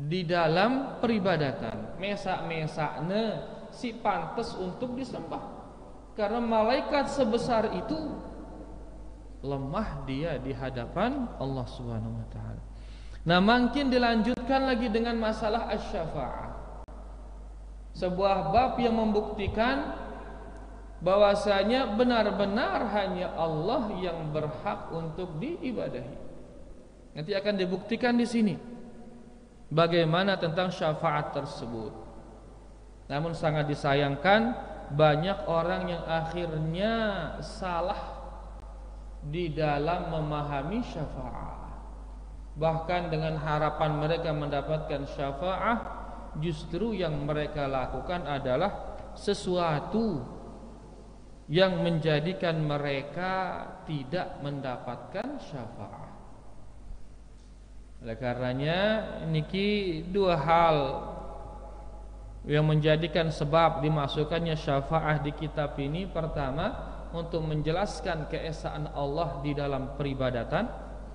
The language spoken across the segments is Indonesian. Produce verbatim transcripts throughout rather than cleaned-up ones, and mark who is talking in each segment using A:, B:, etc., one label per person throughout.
A: di dalam peribadatan. Mesak-mesakne si pantas untuk disembah. Karena malaikat sebesar itu lemah dia di hadapan Allah Subhanahu wa taala. Nah, makin dilanjutkan lagi dengan masalah asy-syafa'ah. Sebuah bab yang membuktikan bahwasanya benar-benar hanya Allah yang berhak untuk diibadahi. Nanti akan dibuktikan di sini bagaimana tentang syafaat tersebut. Namun sangat disayangkan banyak orang yang akhirnya salah di dalam memahami syafaat. Bahkan dengan harapan mereka mendapatkan syafaat, justru yang mereka lakukan adalah sesuatu yang menjadikan mereka tidak mendapatkan syafaat. Oleh karenanya niki dua hal yang menjadikan sebab dimasukkannya syafaat di kitab ini. Pertama, untuk menjelaskan keesaan Allah di dalam peribadatan.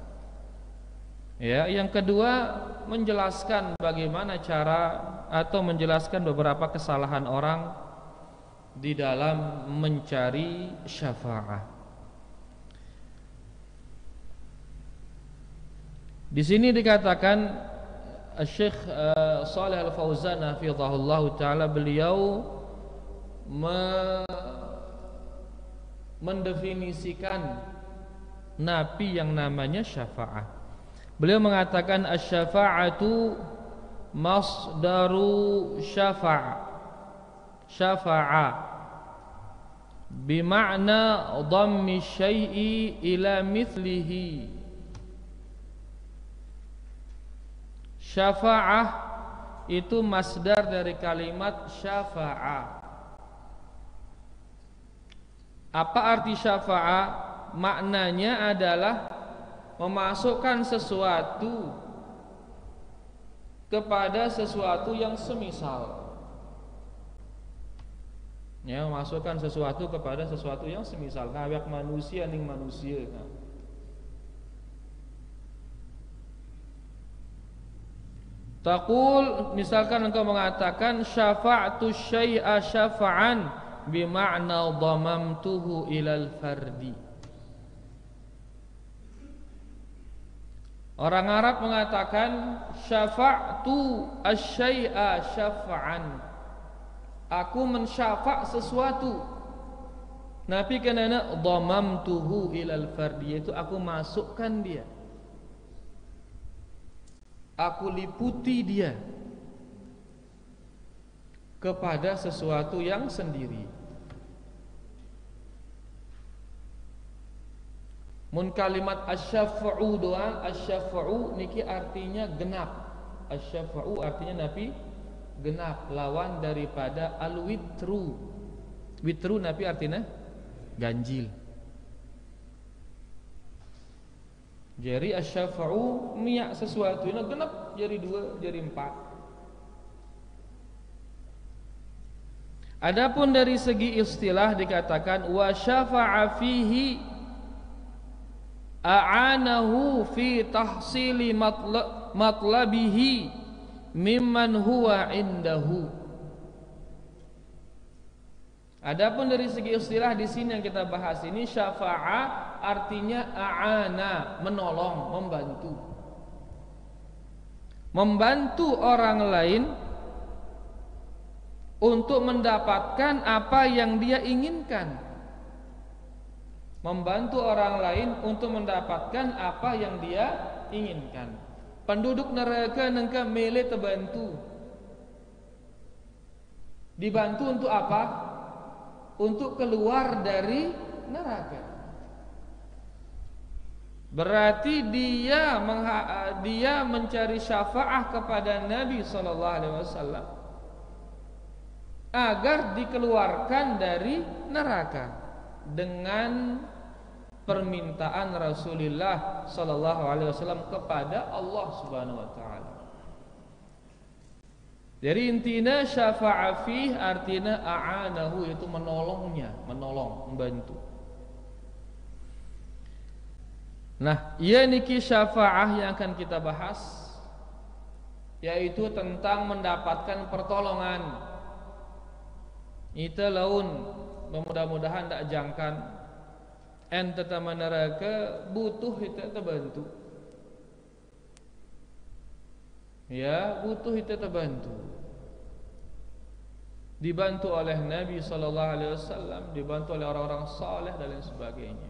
A: Ya, yang kedua, menjelaskan bagaimana cara atau menjelaskan beberapa kesalahan orang di dalam mencari syafaat. Di sini dikatakan Syekh uh, Shalih Al-Fauzan hafizahullah taala, beliau me mendefinisikan napi yang namanya syafaat. Beliau mengatakan asy-syafa'atu masdaru syafa' syafa'a bima'na dhammi syai'i ila mithlihi. Syafa'ah itu masdar dari kalimat syafa'a. Apa arti syafa'ah? Maknanya adalah memasukkan sesuatu kepada sesuatu yang semisal. Ya, memasukkan sesuatu kepada sesuatu yang semisal. Kayak manusia ning manusia. Taqul, misalkan engkau mengatakan syafa'tu syai'a syafa'an bima'na dhamamtuhu ilal fardi. Orang Arab mengatakan syafa'tu asy-syai'a syafa'an. Aku mensyafa' sesuatu. Nabi kenana dhamamtuhu ilal fardi, itu aku masukkan dia. Aku liputi dia kepada sesuatu yang sendiri. Mun kalimat asy-syafa'u doang, asy-syafa'u niki artinya genap. Asy-syafa'u artinya nabi genap, lawan daripada al-witru. Witru nabi artinya ganjil. Jadi asy-syafa'u niat sesuatu ini genap jadi dua, jadi empat. Adapun dari segi istilah dikatakan wa syafa'a fihi a'anahu fi tahsili matlabihi mimman huwa indahu. Adapun dari segi istilah di sini yang kita bahas ini, syafa'a artinya a'ana, menolong, membantu. Membantu orang lain untuk mendapatkan apa yang dia inginkan. Membantu orang lain untuk mendapatkan apa yang dia inginkan. Penduduk neraka nengka mele terbantu. Dibantu untuk apa? Untuk keluar dari neraka. Berarti dia mengha- dia mencari syafaat kepada Nabi sallallahu alaihi wasallam agar dikeluarkan dari neraka dengan permintaan Rasulullah sallallahu alaihi wasallam kepada Allah Subhanahu wa taala. Jadi intinya syafa'a fih artinya a'anahu, itu menolongnya, menolong, membantu. Nah, ia niki syafa'ah yang akan kita bahas. yaitu tentang mendapatkan pertolongan. Ita laun mudah-mudahan tak jangkan ente neraka butuh kita terbantu. Ya, butuh kita terbantu. Dibantu oleh Nabi sallallahu alaihi wasallam, dibantu oleh orang-orang saleh dan lain sebagainya.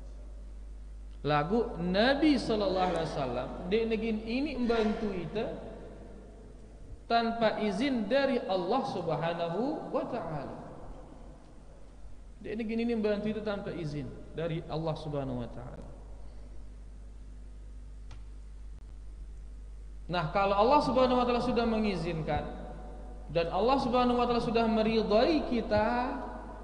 A: Lagu Nabi sallallahu alaihi wasallam di negeri ini membantu kita tanpa izin dari Allah Subhanahu wa taala. Di negeri ini membantu itu tanpa izin dari Allah Subhanahu wa taala. Nah, kalau Allah Subhanahu wa taala sudah mengizinkan dan Allah Subhanahu wa taala sudah meridai kita,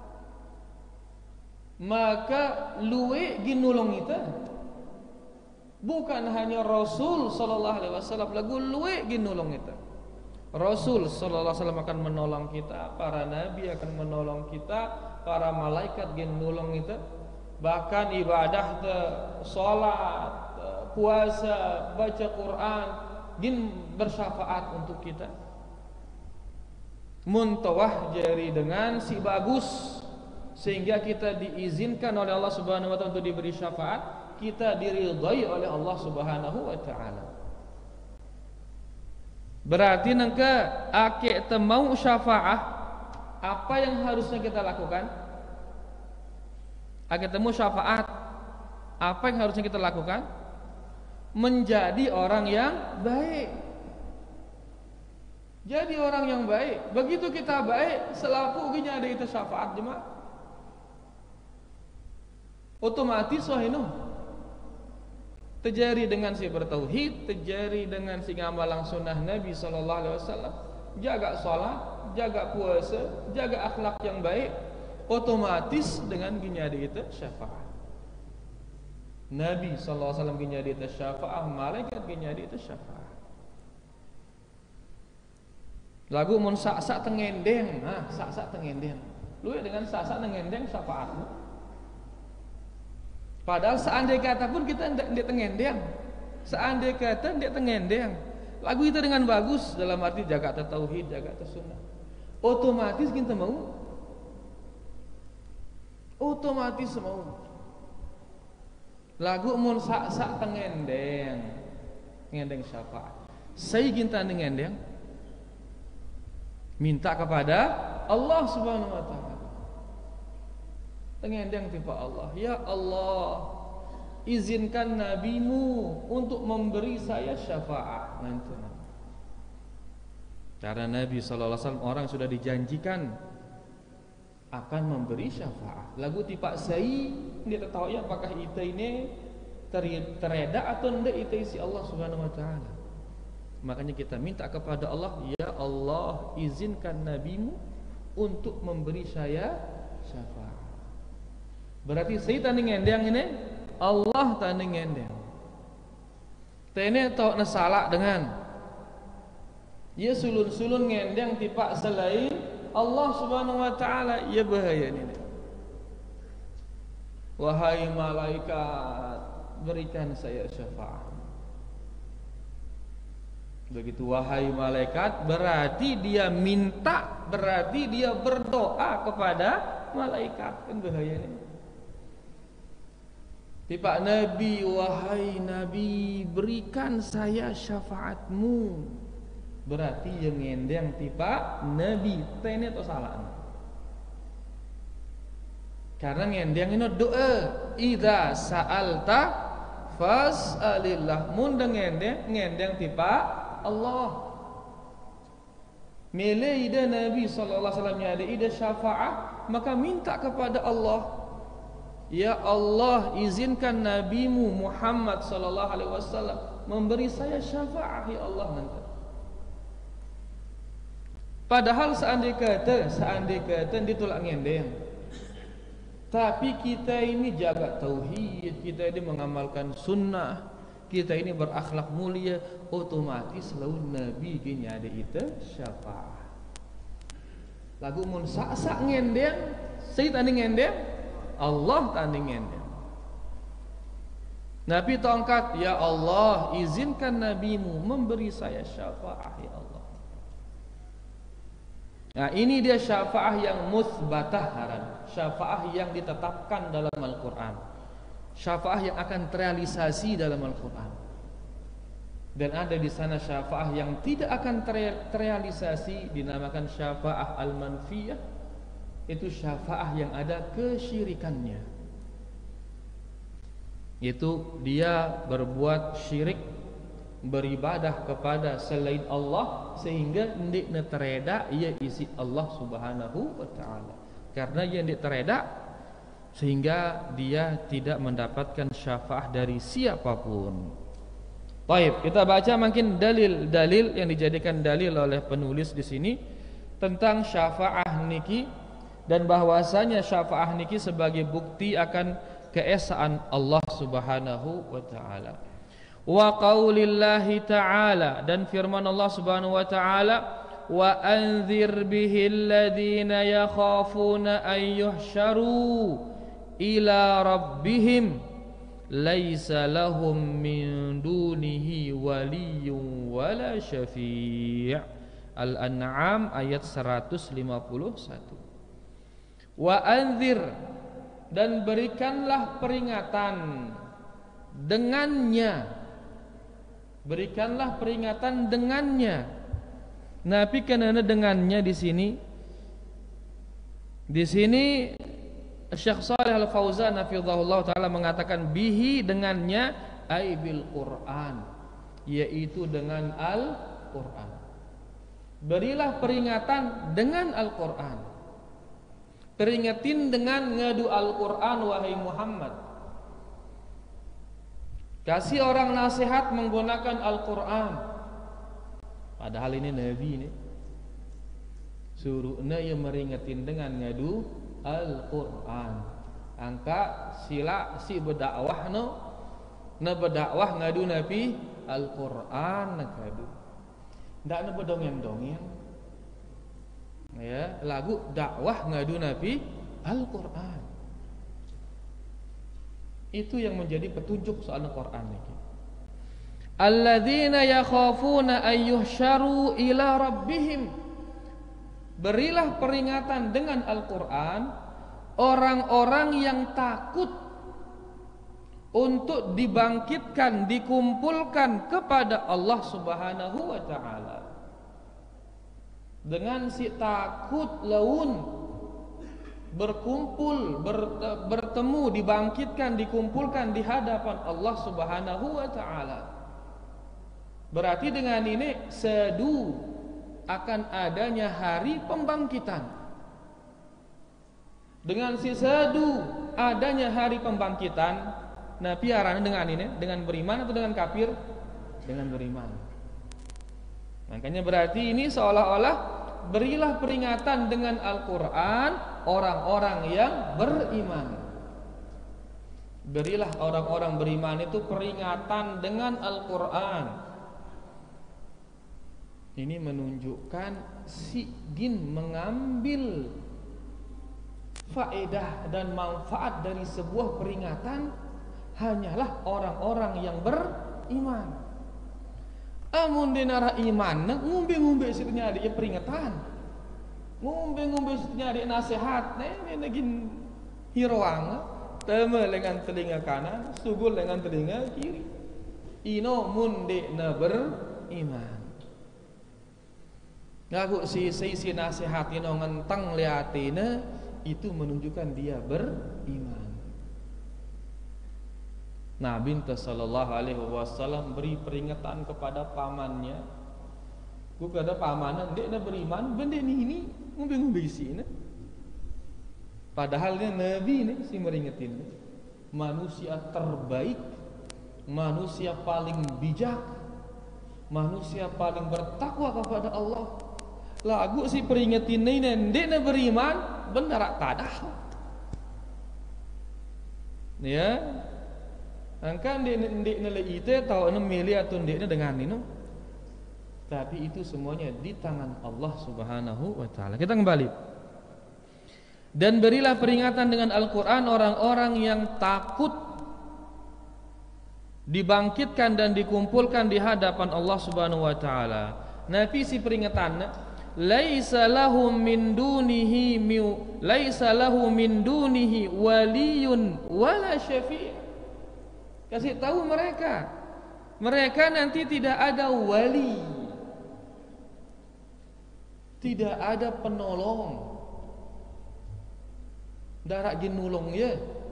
A: maka luwe ginulung kita. Bukan hanya Rasul sallallahu alaihi wasallam, lagu luwe ginulung kita. Rasul sallallahu alaihi wasallam akan menolong kita, para nabi akan menolong kita, para malaikat ginulung kita. Bahkan ibadah te, salat, puasa, baca Quran gin bersyafaat untuk kita. Muntawah jari dengan si bagus sehingga kita diizinkan oleh Allah Subhanahu wa taala untuk diberi syafaat, kita diridhai oleh Allah Subhanahu wa taala. Berarti nangka ake temau syafaat, apa yang harusnya kita lakukan? Ake temu syafaat, apa yang harusnya kita lakukan? Menjadi orang yang baik. Jadi orang yang baik. Begitu kita baik, selaku uginya ada itu syafaat jemaah. Otomatis wahinu terjadi dengan si bertauhid, terjadi dengan si ngamalang sunnah Nabi sallallahu alaihi wasallam, jaga salat, jaga puasa, jaga akhlak yang baik, otomatis dengan ginyadi itu syafaat. Nabi sallallahu alaihi wasallam ginyadi itu syafaat, malaikat ginyadi itu syafaat. Lagu mun sak-sak tengendeng, nah sak-sak tengendeng. Lu dengan sak-sak tengendeng syafaatmu. Padahal seandai kata pun kita ndak tengendeng. Seandai kata ndak tengendeng. Lagu itu dengan bagus dalam arti jaga tauhid, jaga sunnah. Otomatis kita mau. Otomatis mau. Lagu mun sak-sak tengendeng. Ngendeng syafaat. Saya kita tengendeng. Minta kepada Allah Subhanahu wa taala. Tengendeng tipe Allah, ya Allah, izinkan nabimu untuk memberi saya syafaat nanti. Karena Nabi sallallahu alaihi wasallam orang sudah dijanjikan akan memberi syafaat. Lagu tipe saya dia tak tahu ya apakah kita ini tereda atau tidak itu isi Allah Subhanahu wa taala. Makanya kita minta kepada Allah, ya Allah, izinkan nabimu untuk memberi saya syafaat. Berarti saya tanding endang ini, Allah tanding endang. Tene tau nasalak dengan ya sulun-sulun ngendang tipak selain Allah Subhanahu wa taala, ya bahaya ini. Wahai malaikat, berikan saya syafaat. Begitu wahai malaikat, berarti dia minta, berarti dia berdoa kepada malaikat. Kan bahaya ini. Tiba Nabi, wahai Nabi, berikan saya syafaatmu. Berarti yang ngendeng tiba Nabi, tene atau salah. Karena ngendeng ini doa, idza sa'alta fas'alillah. Mun ngendeng ngendeng tiba Allah. Milih ida Nabi sallallahu alaihi wasallam ada ida syafaat, maka minta kepada Allah, ya Allah, izinkan nabimu Muhammad sallallahu alaihi wasallam memberi saya syafaat, ya Allah nanti. Padahal seandai kata seandai kata ditolak ngendeng, tapi kita ini jaga tauhid, kita ini mengamalkan sunnah, kita ini berakhlak mulia, otomatis laun Nabi gini ada itu syafaat. Lagu mun sak-sak ngendeng, saya tanding ngendeng, Allah tanding ngendeng. Nabi tongkat, ya Allah, izinkan nabimu memberi saya syafaah ya Allah. Nah, ini dia syafaah yang musbatah, syafaah yang ditetapkan dalam Al-Quran, syafaah yang akan terrealisasi dalam Al-Quran. Dan ada di sana syafaah yang tidak akan terrealisasi, dinamakan syafaah al-manfiyah. Itu syafaah yang ada kesyirikannya, yaitu dia berbuat syirik, beribadah kepada selain Allah sehingga ndik tereda ia isi Allah Subhanahu wa taala. Karena yang ndik tereda sehingga dia tidak mendapatkan syafaah dari siapapun. Baik, kita baca mungkin dalil-dalil yang dijadikan dalil oleh penulis di sini tentang syafaah niki, dan bahwasanya syafaah niki sebagai bukti akan keesaan Allah Subhanahu wa taala. Wa qaulillahi ta'ala, dan firman Allah Subhanahu wa ta'ala, wa anzir bihil ladzina yakhafuna an yuhsyaru ila rabbihim laisa lahum min dunihi waliyyun wala syafi'. Al-An'am ayat seratus lima puluh satu. Wa anzir, dan berikanlah peringatan dengannya, berikanlah peringatan dengannya. Nabi kenana dengannya di sini. Di sini Syekh Shalih Al-Fauzan hafizahullah taala mengatakan bihi, dengannya, ai bil Quran, yaitu dengan Al-Quran. Berilah peringatan dengan Al-Quran. Peringatin dengan ngadu Al-Quran wahai Muhammad. Kasih orang nasihat menggunakan Al-Quran. Padahal ini Nabi ini suruhnya yang meringatin dengan ngadu Al-Quran. Angka sila si berdakwah no, na berdakwah ngadu Nabi Al-Quran ngadu. Ndak na berdongeng-dongeng. Ya, lagu dakwah ngadu Nabi Al-Quran. Itu yang menjadi petunjuk soal Al-Quran ini. Alladzina yakhafuna ayyuhsyaru ila rabbihim. Berilah peringatan dengan Al-Quran orang-orang yang takut untuk dibangkitkan, dikumpulkan kepada Allah Subhanahu wa ta'ala. Dengan si takut laun berkumpul, bertemu, dibangkitkan, dikumpulkan di hadapan Allah Subhanahu wa ta'ala. Berarti dengan ini sedu akan adanya hari pembangkitan. Dengan si sedu adanya hari pembangkitan, Nabi arahnya dengan ini, dengan beriman atau dengan kafir? Dengan beriman. Makanya berarti ini seolah-olah berilah peringatan dengan Al-Quran orang-orang yang beriman. Berilah orang-orang beriman itu peringatan dengan Al-Quran. Ini menunjukkan si din mengambil faedah dan manfaat dari sebuah peringatan hanyalah orang-orang yang beriman. Amun dinara iman, ngumbe-ngumbe situnya ada peringatan, ngumbe-ngumbe situnya ada nasihat, ini negin hiroang, teme dengan telinga kanan, sugul dengan telinga kiri. Ino munde na beriman. Ngaku si si, si nasihat ino ngentang liatina, itu menunjukkan dia beriman. Nabi sallallahu alaihi wasallam beri peringatan kepada pamannya. Ku kada pamanan dek na beriman, benda ni ini ngumbe-ngumbe isina. Padahal dia Nabi ni si meringetin. Manusia terbaik, manusia paling bijak, manusia paling bertakwa kepada Allah. Lagu si peringetin ini dek na beriman, benar tadah. Ya. Angka ndek nele ite tahu ne milih atau ndeknya dengan ini, tapi itu semuanya di tangan Allah Subhanahu wa taala. Kita kembali. Dan berilah peringatan dengan Al-Quran orang-orang yang takut dibangkitkan dan dikumpulkan di hadapan Allah Subhanahu wa taala. Nabi si peringatan, laisa lahum min dunihi miu laisa lahu min dunihi waliyun wala syafi'. Kasih tahu mereka, mereka nanti tidak ada wali, tidak ada penolong. Darak jin nulung ya.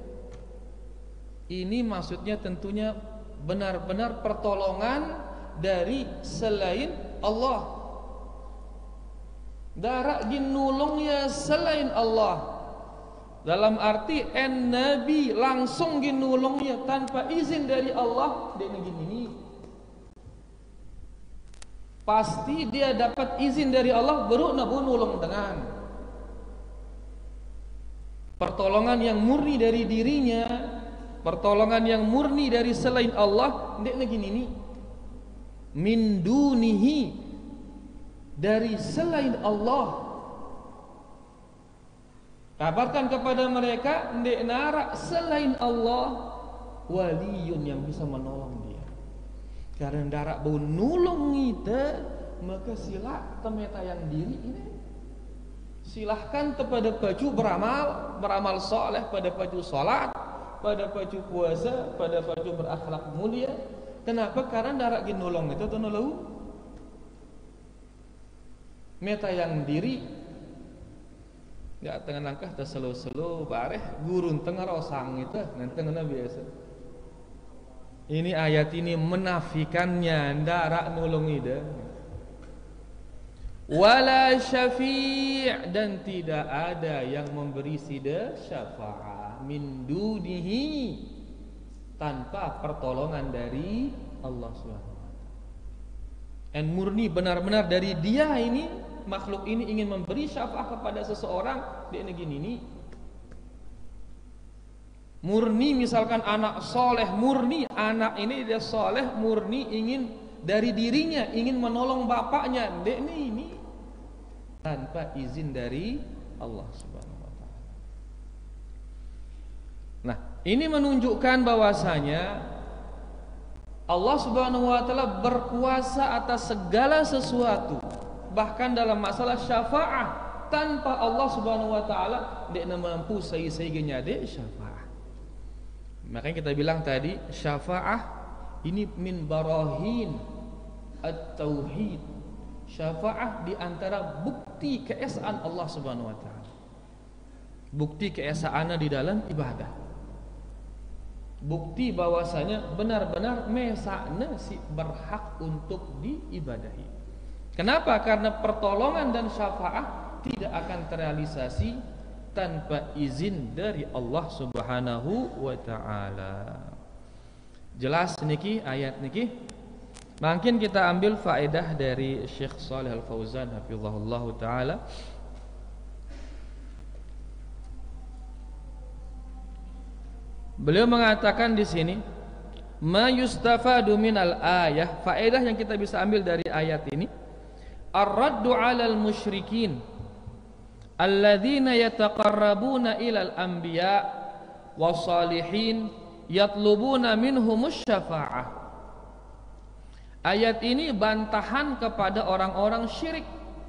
A: Ini maksudnya tentunya benar-benar pertolongan dari selain Allah. Darak jin nulung ya selain Allah. Dalam arti en nabi langsung jin nulung ya tanpa izin dari Allah di negeri ini. Pasti dia dapat izin dari Allah baru nabu nulung dengan pertolongan yang murni dari dirinya, pertolongan yang murni dari selain Allah. Ndek lagi ini min dunihi, dari selain Allah. Kabarkan kepada mereka ndek narak selain Allah waliyun yang bisa menolong dia. Karena darak bau nulung kita, maka sila temeta yang diri ini. Silahkan kepada baju beramal, beramal soleh, pada baju solat, pada baju puasa, pada baju berakhlak mulia. Kenapa? Karena darak ginulong itu tu nolong. Meta yang diri, ya tengah langkah terselo-selo, bareh gurun tengah rosang itu, nanti tengah biasa. Ini ayat ini menafikannya, darak nolong itu. Wala syafi' dan tidak ada yang memberi sida syafaat min dunihi tanpa pertolongan dari Allah Subhanahu wa taala. Dan murni benar-benar dari dia ini, makhluk ini ingin memberi syafaat kepada seseorang di negeri ini. Murni misalkan anak soleh, murni anak ini dia soleh, murni ingin dari dirinya ingin menolong bapaknya, dek ini, ini tanpa izin dari Allah Subhanahu wa taala. Nah, ini menunjukkan bahwasanya Allah Subhanahu wa taala berkuasa atas segala sesuatu, bahkan dalam masalah syafaat. Tanpa Allah Subhanahu wa taala dia mampu sai-saiganya dek syafaat. Makanya kita bilang tadi syafaat ini min barahin at-tauhid. Syafaat di antara bukti keesaan Allah Subhanahu wa taala. Bukti keesaannya di dalam ibadah. Bukti bahwasanya benar-benar mesakna si berhak untuk diibadahi. Kenapa? Karena pertolongan dan syafaat tidak akan terrealisasi tanpa izin dari Allah Subhanahu wa taala. Jelas niki ayat niki. Mungkin kita ambil faedah dari Syekh Shalih Al-Fauzan hafizahullah taala. Beliau mengatakan di sini, ma yustafadu minal ayah, faedah yang kita bisa ambil dari ayat ini, ar-raddu 'alal musyrikin alladzina yataqarrabuna ilal anbiya wassalihin yatlubuna minhumus syafa'ah. Ayat ini bantahan kepada orang-orang syirik.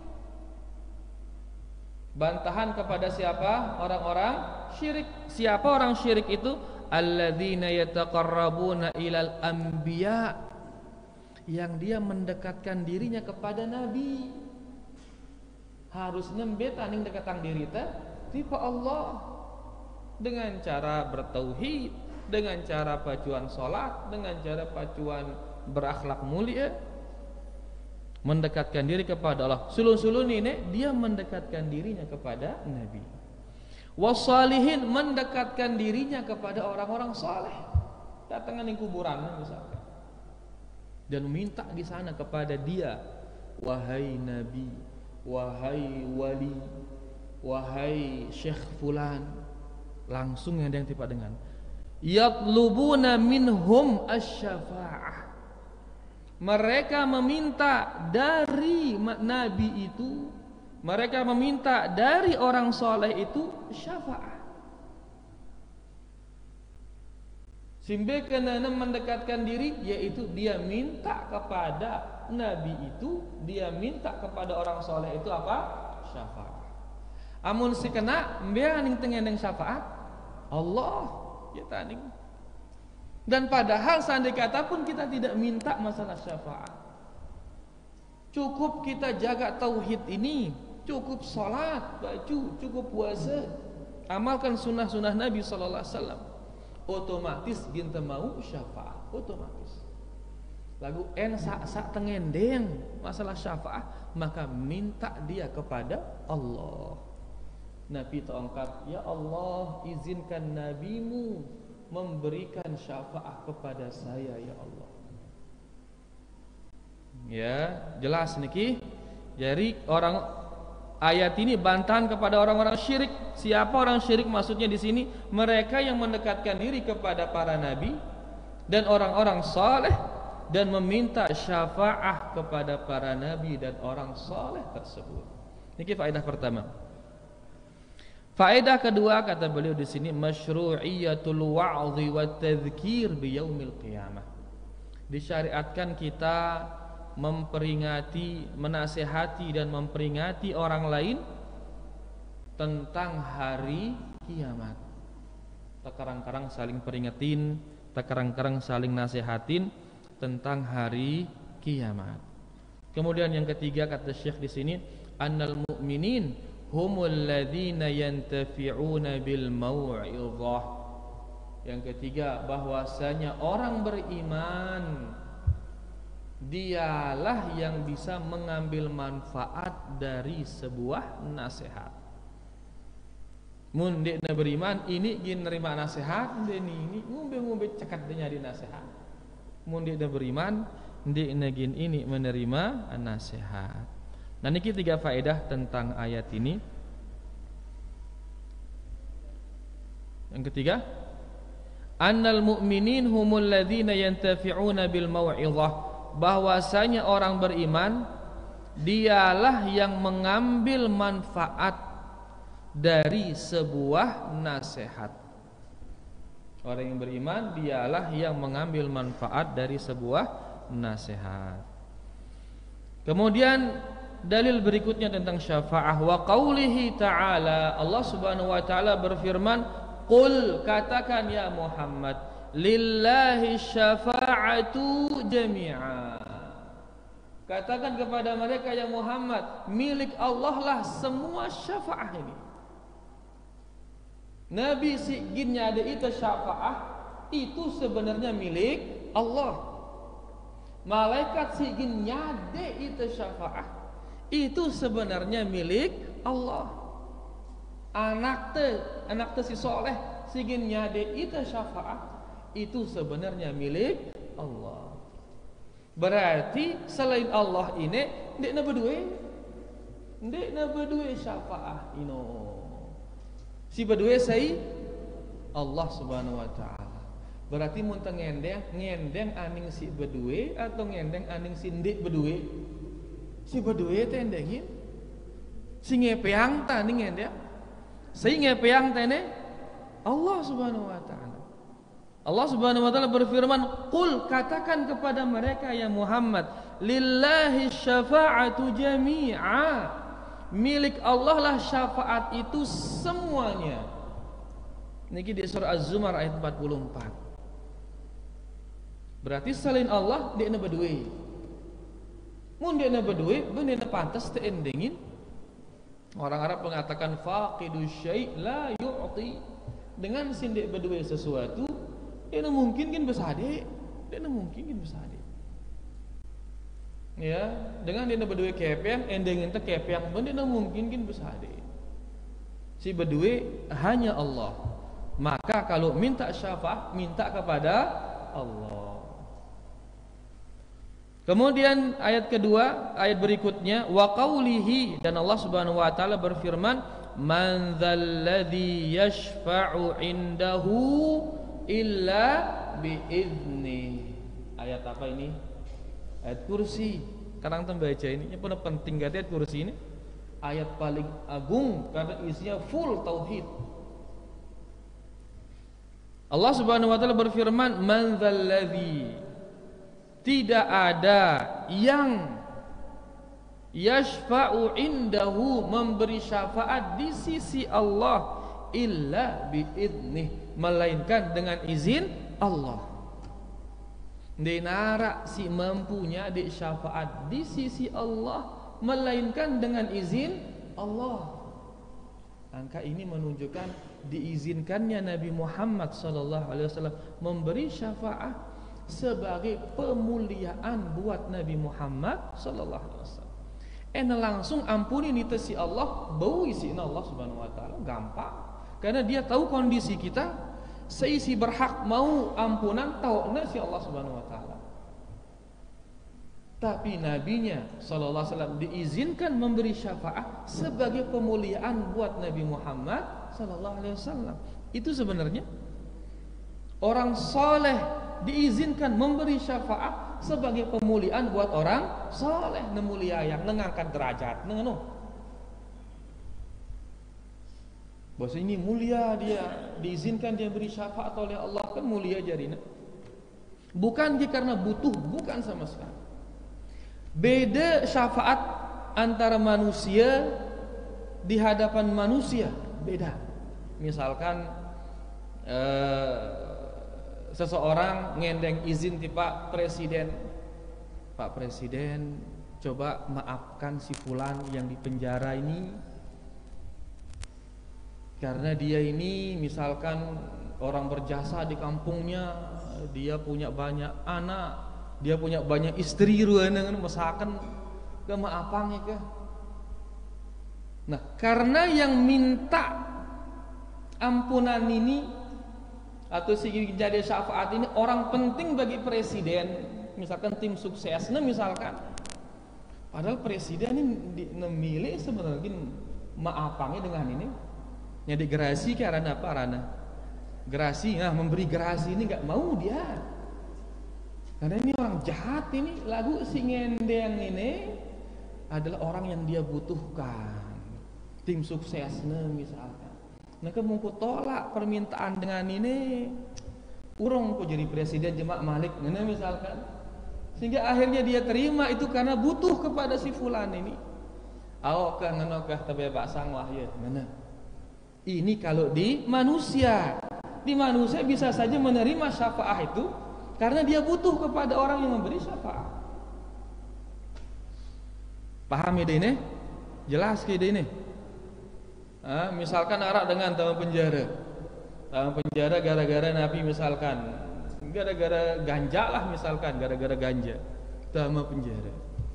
A: Bantahan kepada siapa? Orang-orang syirik. Siapa orang syirik itu? Alladzina yataqarrabuna ilal anbiya, yang dia mendekatkan dirinya kepada nabi. Harusnya beta ning dekatang diri teh tipe Allah dengan cara bertauhid, dengan cara pacuan salat, dengan cara pacuan berakhlak mulia, mendekatkan diri kepada Allah. Sulun-sulun ini dia mendekatkan dirinya kepada nabi. Wassalihin, mendekatkan dirinya kepada orang-orang saleh. Datang di kuburan misalkan dan minta di sana kepada dia, wahai nabi, wahai wali, wahai syekh fulan. Langsung yang dia tiba dengan yatlubuna minhum asy-syafa'ah. Mereka meminta dari nabi itu, mereka meminta dari orang soleh itu syafaat. Simbe kena mendekatkan diri, yaitu dia minta kepada Nabi itu, dia minta kepada orang soleh itu apa? Syafaat. Amun si kena mbea ning tengeneng syafaat Allah ya taning. Dan padahal seandai kata pun kita tidak minta masalah syafaat, cukup kita jaga tauhid ini, cukup salat, baju, cukup puasa, amalkan sunnah-sunnah Nabi sallallahu alaihi wasallam, otomatis ginta mau syafaat otomatis. Lagu en sak-sak tengendeng masalah syafaat, maka minta dia kepada Allah. Nabi tongkat, ya Allah, izinkan nabimu memberikan syafaat kepada saya ya Allah. Ya, jelas niki. Jadi orang ayat ini bantahan kepada orang-orang syirik. Siapa orang syirik maksudnya di sini? Mereka yang mendekatkan diri kepada para nabi dan orang-orang saleh dan meminta syafaat kepada para nabi dan orang saleh tersebut. Niki faedah pertama. Faedah kedua kata beliau di sini, masyru'iyatul wa'dhi wat tadhkir bi yaumil qiyamah. Disyariatkan kita memperingati, menasihati dan memperingati orang lain tentang hari kiamat. Takarang-karang saling peringatin, takarang-karang saling nasihatin tentang hari kiamat. Kemudian yang ketiga kata Syekh di sini, annal mu'minin humul ladzina yantafi'una bil mau'izah. Yang ketiga, bahwasanya orang beriman dialah yang bisa mengambil manfaat dari sebuah nasihat. Mun dekna beriman ini gin nerima nasihat, deni ini ngombe-ngombe cekat dia nyari nasihat. Mun dekna beriman, dekna gin ini menerima nasihat. Nah niki tiga faedah tentang ayat ini. Yang ketiga, annal mu'minin humul ladzina yantafi'una bil mau'izah, bahwasanya orang beriman dialah yang mengambil manfaat dari sebuah nasihat. Orang yang beriman dialah yang mengambil manfaat dari sebuah nasihat. Kemudian dalil berikutnya tentang syafaah, wa qaulihi ta'ala, Allah Subhanahu wa taala berfirman, qul, katakan ya Muhammad, lillahi syafa'atu jami'a. Katakan kepada mereka ya Muhammad, milik Allah lah semua syafaah ini. Nabi sigin ada itu syafaah itu sebenarnya milik Allah. Malaikat sigin nyade itu syafaah itu sebenarnya milik Allah. Anak te, anak te si soleh sigin nyade itu syafaat itu sebenarnya milik Allah. Berarti selain Allah ini ndek na berdua, ndek na berdua syafaat ino. Si berdua sai Allah Subhanahu wa taala. Berarti mun teu ngendeng, ngendeng aning si berdua atau ngendeng aning si ndek berdua? Si berdua teh endengin. Si ngepeang ta ning ngendeng. Si ngepeang teh ne Allah Subhanahu wa taala. Allah Subhanahu wa taala berfirman, "Qul, katakan kepada mereka ya Muhammad, lillahi syafa'atu jami'a." Milik Allah lah syafaat itu semuanya. Niki di surah Az-Zumar ayat empat puluh empat. Berarti selain Allah dia na berdua. Mun dia na berdua, bener pantas teu endengin. Orang Arab mengatakan faqidu syai' la yu'ti. Dengan sindek berdua sesuatu, dia mungkin kan besade, dia mungkin kan besade. Ya, dengan dia berdua kepeang, endengin teh kepeang, ben dia mungkin kan besade. Si berdua hanya Allah. Maka kalau minta syafaat, minta kepada Allah. Kemudian ayat kedua, ayat berikutnya, wa qaulihi, dan Allah Subhanahu wa taala berfirman, man dzalladzi yashfa'u indahu illa biizni. Ayat apa ini? Ayat kursi. Sekarang kita baca ini, ini pun penting kata ayat kursi ini. Ayat paling agung karena isinya full tauhid. Allah Subhanahu wa taala berfirman, "Man dzalladzi", tidak ada yang yashfa'u indahu, memberi syafaat di sisi Allah, illa biidnih, melainkan dengan izin Allah. Dinara si mampunya di syafaat di sisi Allah, melainkan dengan izin Allah. Angka ini menunjukkan diizinkannya Nabi Muhammad sallallahu alaihi wasallam memberi syafaat sebagai pemuliaan buat Nabi Muhammad sallallahu alaihi wasallam. Ena langsung ampuni nita si Allah, bau isina Allah Subhanahu wa taala, gampang. Karena dia tahu kondisi kita, seisi berhak mau ampunan tahu si Allah Subhanahu wa taala. Tapi nabinya sallallahu alaihi wasallam diizinkan memberi syafaat sebagai pemuliaan buat Nabi Muhammad sallallahu alaihi wasallam. Itu sebenarnya orang soleh diizinkan memberi syafaat sebagai pemuliaan buat orang soleh, nemulia yang mengangkat derajat, nengano. Bos ini mulia, dia diizinkan dia beri syafaat oleh Allah, kan mulia jadinya. Bukan dia karena butuh, bukan sama sekali. Beda syafaat antara manusia di hadapan manusia, beda. Misalkan eh, seseorang ngendeng izin ti Pak Presiden, Pak Presiden coba maafkan si fulan yang di penjara ini, karena dia ini misalkan orang berjasa di kampungnya, dia punya banyak anak, dia punya banyak istri, ruangan masakan, gak maafang ya. Nah, karena yang minta ampunan ini atau si jadi syafaat ini orang penting bagi presiden, misalkan tim suksesnya misalkan, padahal presiden ini memilih sebenarnya maafangnya dengan ini, jadi gerasi karena apa? Karena gerasi, nah memberi gerasi ini nggak mau dia. Karena ini orang jahat, ini lagu si ngendeng ini adalah orang yang dia butuhkan, tim suksesnya misalkan. Nah kemungku tolak permintaan dengan ini, urung kok jadi presiden Jemak Malik, nah misalkan, sehingga akhirnya dia terima itu karena butuh kepada si fulan ini. Awak kan ngenokah tebebasan wahya, mana? Ini kalau di manusia, di manusia bisa saja menerima syafaat itu karena dia butuh kepada orang yang memberi syafaat. Paham ide ini? Jelas ke ide ini? Ah, misalkan arak dengan tamu penjara, tamu penjara gara-gara Nabi misalkan, gara-gara ganja lah misalkan, gara-gara ganja, tamu penjara.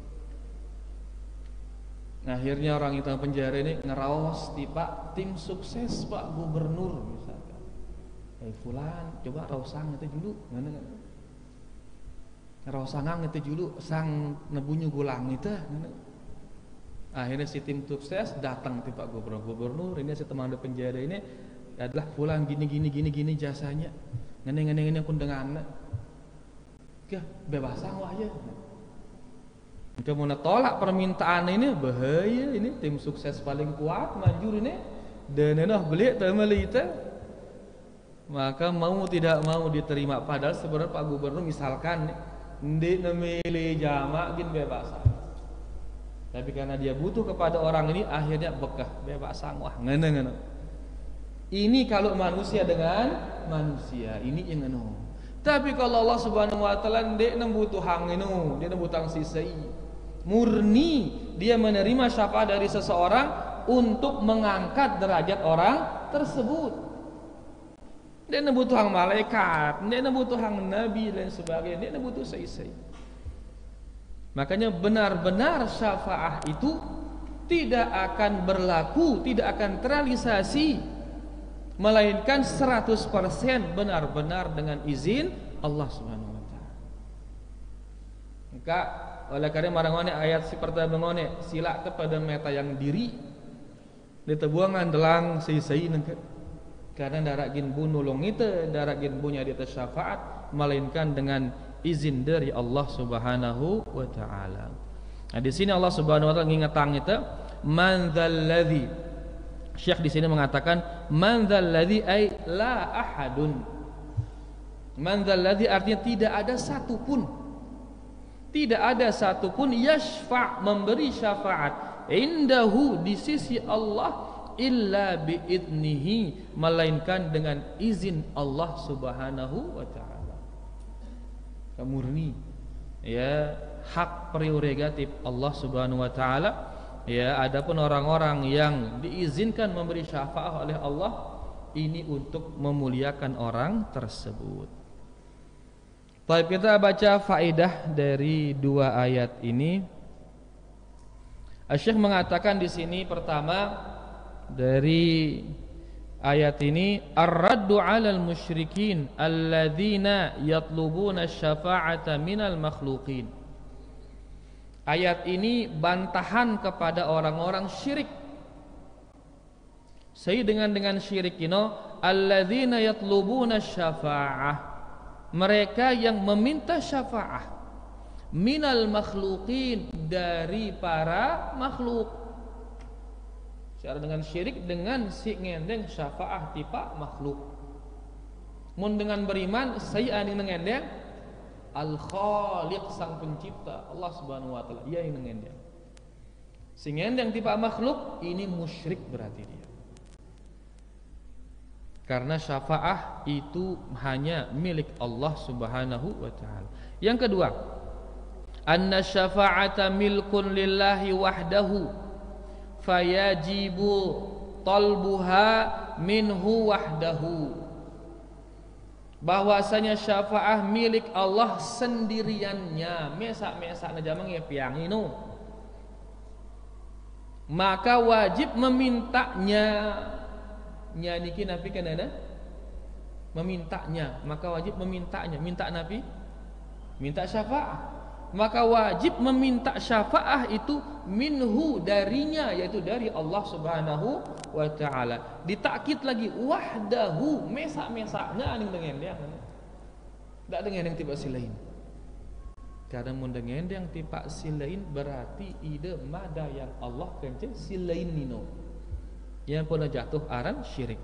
A: Nah, akhirnya orang itu penjara ini ngeraos di Pak tim sukses Pak Gubernur misalkan. Eh fulan, coba rausang itu dulu, mana? Rausangang itu dulu sang nebunyu gulang itu. Akhirnya si tim sukses datang ke Pak Gubernur. Gubernur ini si teman di penjara ini adalah fulan gini gini gini gini jasanya. Ngene ngene ngene aku dengan. Kah bebasan wah aja. Jika mau tolak permintaan ini bahaya, ini tim sukses paling kuat manjur ini dan enak beli temeli itu, maka mau tidak mau diterima. Padahal sebenarnya Pak Gubernur misalkan ndek nemili jamak gin bebasan, tapi karena dia butuh kepada orang ini akhirnya bekah bebasan wah ngene ngene. Ini kalau manusia dengan manusia ini yang ngene. Tapi kalau Allah Subhanahu wa taala ndek nembutuhang inu, dia nembutuhang sisai. Murni dia menerima syafaat dari seseorang untuk mengangkat derajat orang tersebut. Dia nembutuhang malaikat, dia nembutuhang nabi dan sebagainya, dia nembutuh sisai. Makanya benar-benar syafaat itu tidak akan berlaku, tidak akan terrealisasi melainkan seratus persen benar-benar dengan izin Allah Subhanahu wa taala. Maka oleh karena marangone ayat si pertama ngone sila kepada meta yang diri ditebuangan delang sisai nengke. Karena daragin bu nulung itu, daragin bunya di atas syafaat melainkan dengan izin dari Allah Subhanahu wa taala. Nah, di sini Allah Subhanahu wa taala ngingetang itu man dzalladzi. Syekh di sini mengatakan man dzalladzi ay la ahadun Man dzalladzi artinya tidak ada satupun, tidak ada satupun yashfa' memberi syafaat indahu di sisi Allah illa biidnihi melainkan dengan izin Allah Subhanahu wa taala. Murni ya hak prerogatif Allah Subhanahu wa taala. Ya, adapun orang-orang yang diizinkan memberi syafaat oleh Allah ini untuk memuliakan orang tersebut. Baik, kita baca faedah dari dua ayat ini. Asy-Syaikh mengatakan di sini pertama dari ayat ini ar-raddu 'alal musyrikin alladzina yatlubuna asy-syafa'ata minal makhluqin. Ayat ini bantahan kepada orang-orang syirik. Saya dengan dengan syirik ino alladzina yatlubuna asy-syafa'ah, mereka yang meminta syafaat minal makhluqin dari para makhluk. Secara dengan syirik dengan si ngendeng syafaat tipa makhluk. Mun dengan beriman saya anu ngendeng al-khaliq sang pencipta Allah Subhanahu wa taala, ia yang ngendeng. Si ngendeng tipa makhluk ini musyrik berarti dia. Karena syafaat itu hanya milik Allah Subhanahu wa taala. Yang kedua, anna syafa'ata milkun lillahi wahdahu fayajibu talbuha minhu wahdahu. Bahwasanya syafaat milik Allah sendiriannya. Mesak-mesak na jamang ya piang inu. Maka wajib memintanya. Nyanyikin nabi kan ada memintanya, maka wajib memintanya. Minta nabi minta syafaat, maka wajib meminta syafaat itu minhu darinya, yaitu dari Allah Subhanahu wa taala. Ditakkid lagi wahdahu, mesak-mesakna aning dengan dia enggak dengan yang tiba silain. Karena mun dengan yang tiba silain berarti ide mada yang Allah kencen silain nino, yang pun jatuh aran syirik.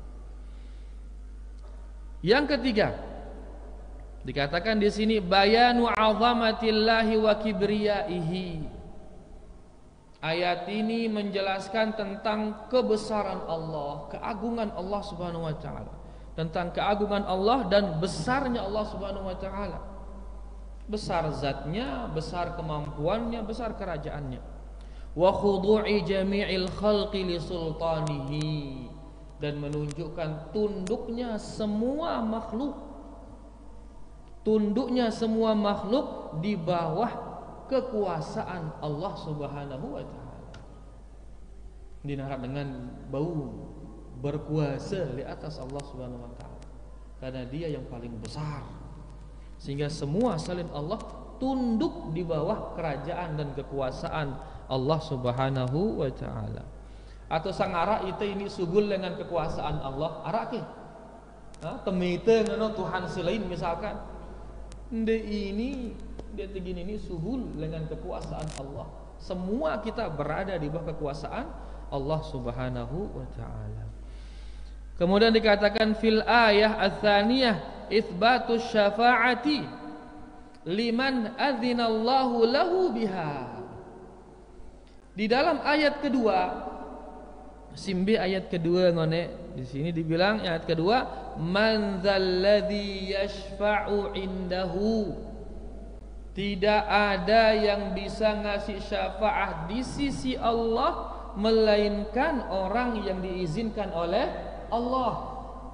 A: Yang ketiga dikatakan di sini bayanu 'azamatillahi wa kibriyaihi. Ayat ini menjelaskan tentang kebesaran Allah, keagungan Allah Subhanahu wa taala, tentang keagungan Allah dan besarnya Allah Subhanahu wa taala. Besar zatnya, besar kemampuannya, besar kerajaannya. Wa khudu'i jami'il khalqi li sultanihi, dan menunjukkan tunduknya semua makhluk, tunduknya semua makhluk di bawah kekuasaan Allah Subhanahu wa taala. Dinarap dengan bau berkuasa di atas Allah Subhanahu wa taala, karena dia yang paling besar, sehingga semua selain Allah tunduk di bawah kerajaan dan kekuasaan Allah Subhanahu wa taala. Atau sang ara itu ini sugul dengan kekuasaan Allah, ara ke? Ha, temite ngono Tuhan selain misalkan. Nde ini dia begini ini sugul dengan kekuasaan Allah. Semua kita berada di bawah kekuasaan Allah Subhanahu wa taala. Kemudian dikatakan fil ayah ats-tsaniyah itsbatus syafa'ati liman adzinallahu lahu biha. Di dalam ayat kedua, simbi ayat kedua ngone di sini dibilang ayat kedua man dzalladzi yashfa'u indahu, tidak ada yang bisa ngasih syafaat di sisi Allah melainkan orang yang diizinkan oleh Allah.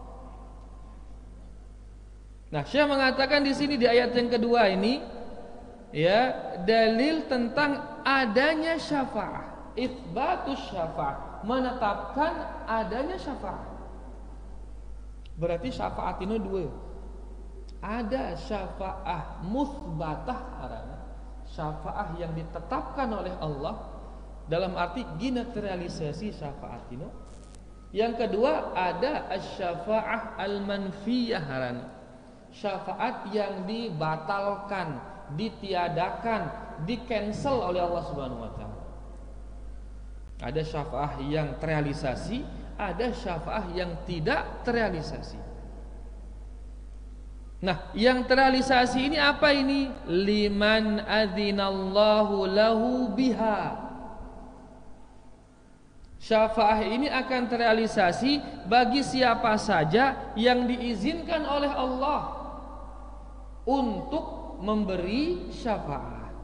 A: Nah, Syekh mengatakan di sini di ayat yang kedua ini ya dalil tentang adanya syafaat, itsbatus syafaat, menetapkan adanya syafaat. Berarti syafaat ini dua. Ada syafaat musbatah arana, syafaat yang ditetapkan oleh Allah dalam arti gina terrealisasi syafaat ini. Yang kedua ada asy-syafaah al-manfiyah arana, syafaat yang dibatalkan, ditiadakan, di-cancel oleh Allah Subhanahu wa taala. Ada syafaat yang terrealisasi, ada syafaat yang tidak terrealisasi. Nah, yang terrealisasi ini apa ini? Liman adzinallahu lahu biha. Syafaah ini akan terrealisasi bagi siapa saja yang diizinkan oleh Allah untuk memberi syafaat.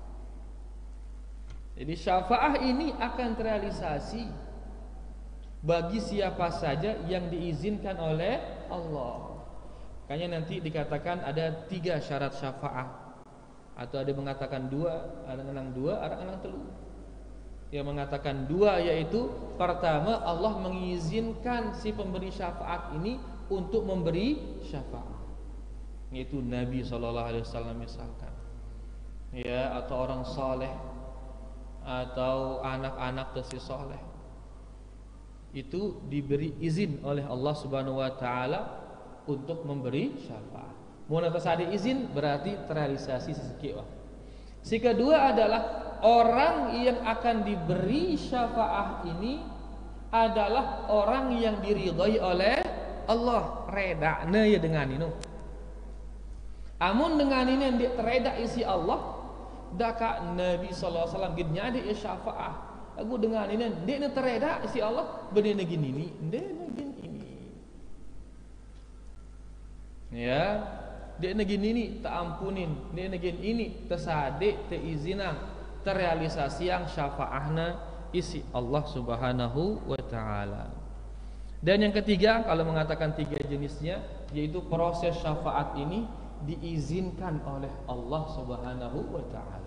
A: Jadi syafaah ini akan terrealisasi bagi siapa saja yang diizinkan oleh Allah. Makanya nanti dikatakan ada tiga syarat syafaat, atau ada mengatakan dua, ada yang dua, ada yang telu. Yang mengatakan dua yaitu pertama, Allah mengizinkan si pemberi syafaat ini untuk memberi syafaat, yaitu Nabi shallallahu alaihi wasallam misalkan, ya, atau orang soleh, atau anak-anak tesi soleh, itu diberi izin oleh Allah subhanahu wa taala untuk memberi syafaat. Mun atas ada izin berarti terrealisasi sesekian. Si kedua adalah orang yang akan diberi syafaat ini adalah orang yang diridhai oleh Allah, reda na ya dengan ini. Amun dengan ini yang tereda isi Allah, daka Nabi sallallahu alaihi wasallam gidnya ada syafaat. Aku dengan ini dia tereda isi Allah, benih gini ni, dia gini ini. Ya, dia negin ini tak ampunin, dia negin ini tersade, teizinan, terrealisasi yang syafaahna isi Allah subhanahu wa ta'ala. Dan yang ketiga, kalau mengatakan tiga jenisnya, yaitu proses syafaat ini diizinkan oleh Allah subhanahu wa ta'ala.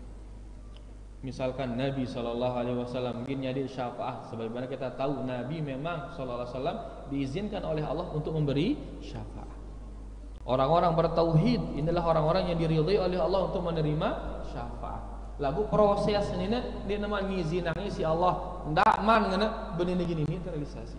A: Misalkan Nabi shallallahu alaihi wasallam mungkin jadi syafaat, sebagaimana kita tahu Nabi memang shallallahu alaihi wasallam diizinkan oleh Allah untuk memberi syafaat. Orang-orang bertauhid inilah orang-orang yang diridhai oleh Allah untuk menerima syafaat. Lagu proses ini dia nama ngizinangi si Allah ndak man ngana benih gini ini terrealisasi.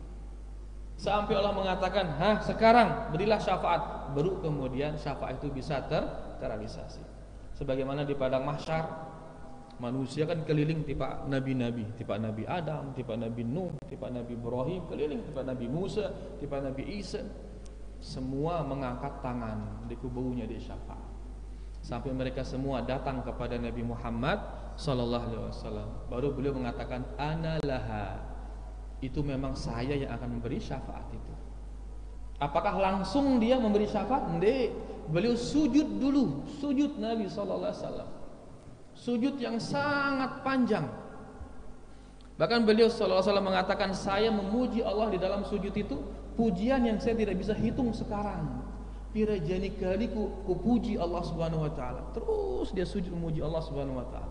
A: Sampai Allah mengatakan, "Hah, sekarang berilah syafaat." Baru kemudian syafaat itu bisa ter terrealisasi. Sebagaimana di padang mahsyar, manusia kan keliling tipa nabi-nabi, tipa Nabi Adam, tipa Nabi Nuh, tipa Nabi Ibrahim, keliling tipa Nabi Musa, tipa Nabi Isa. Semua mengangkat tangan di kubunya di syafaat sampai mereka semua datang kepada Nabi Muhammad sallallahu alaihi wasallam. Baru beliau mengatakan, ana laha, itu memang saya yang akan memberi syafaat itu. Apakah langsung dia memberi syafaat? Tidak. Beliau sujud dulu, sujud Nabi sallallahu alaihi wasallam, sujud yang sangat panjang. Bahkan beliau sallallahu alaihi wasallam mengatakan, saya memuji Allah di dalam sujud itu pujian yang saya tidak bisa hitung sekarang. Pira jani kali ku, ku puji Allah subhanahu wa ta'ala. Terus dia sujud memuji Allah subhanahu wa ta'ala.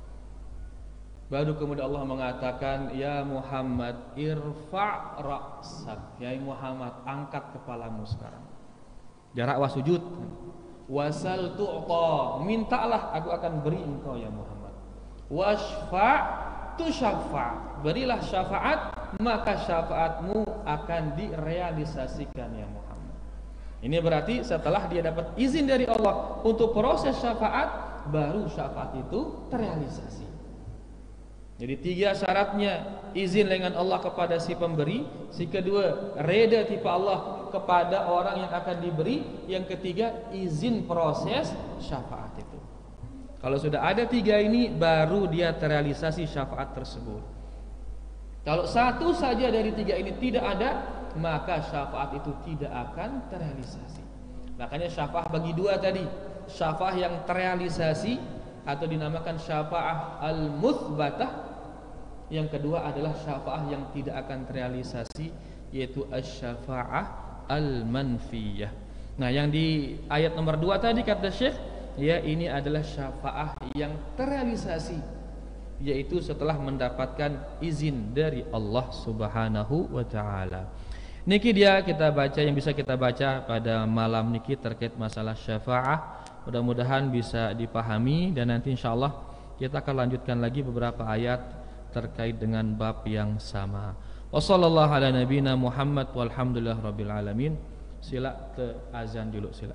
A: Baru kemudian Allah mengatakan, ya Muhammad irfa' ra'sak, ya Muhammad angkat kepalamu sekarang. Jarak wa sujud. Wasal tu'ta, mintalah aku akan beri engkau ya Muhammad. Washfa' tusyaffa', berilah syafaat maka syafaatmu akan direalisasikan ya Muhammad. Ini berarti setelah dia dapat izin dari Allah untuk proses syafaat, baru syafaat itu terrealisasi. Jadi tiga syaratnya, izin dengan Allah kepada si pemberi, si kedua reda tipa Allah kepada orang yang akan diberi, yang ketiga izin proses syafaat itu. Kalau sudah ada tiga ini, baru dia terrealisasi syafaat tersebut. Kalau satu saja dari tiga ini tidak ada, maka syafaat itu tidak akan terrealisasi. Makanya syafaat bagi dua tadi, syafaat yang terrealisasi atau dinamakan syafaat al-muthbatah, yang kedua adalah syafaat yang tidak akan terrealisasi, yaitu asy-syafaah al-manfiyah. Nah, yang di ayat nomor dua tadi kata Syekh, ya ini adalah syafaat yang terrealisasi, yaitu setelah mendapatkan izin dari Allah Subhanahu wa taala. Niki dia kita baca yang bisa kita baca pada malam niki terkait masalah syafaah. Mudah-mudahan bisa dipahami dan nanti insyaallah kita akan lanjutkan lagi beberapa ayat terkait dengan bab yang sama. Wassallallahu ala nabiyina Muhammad walhamdulillah rabbil alamin. Sila ke azan dulu sila.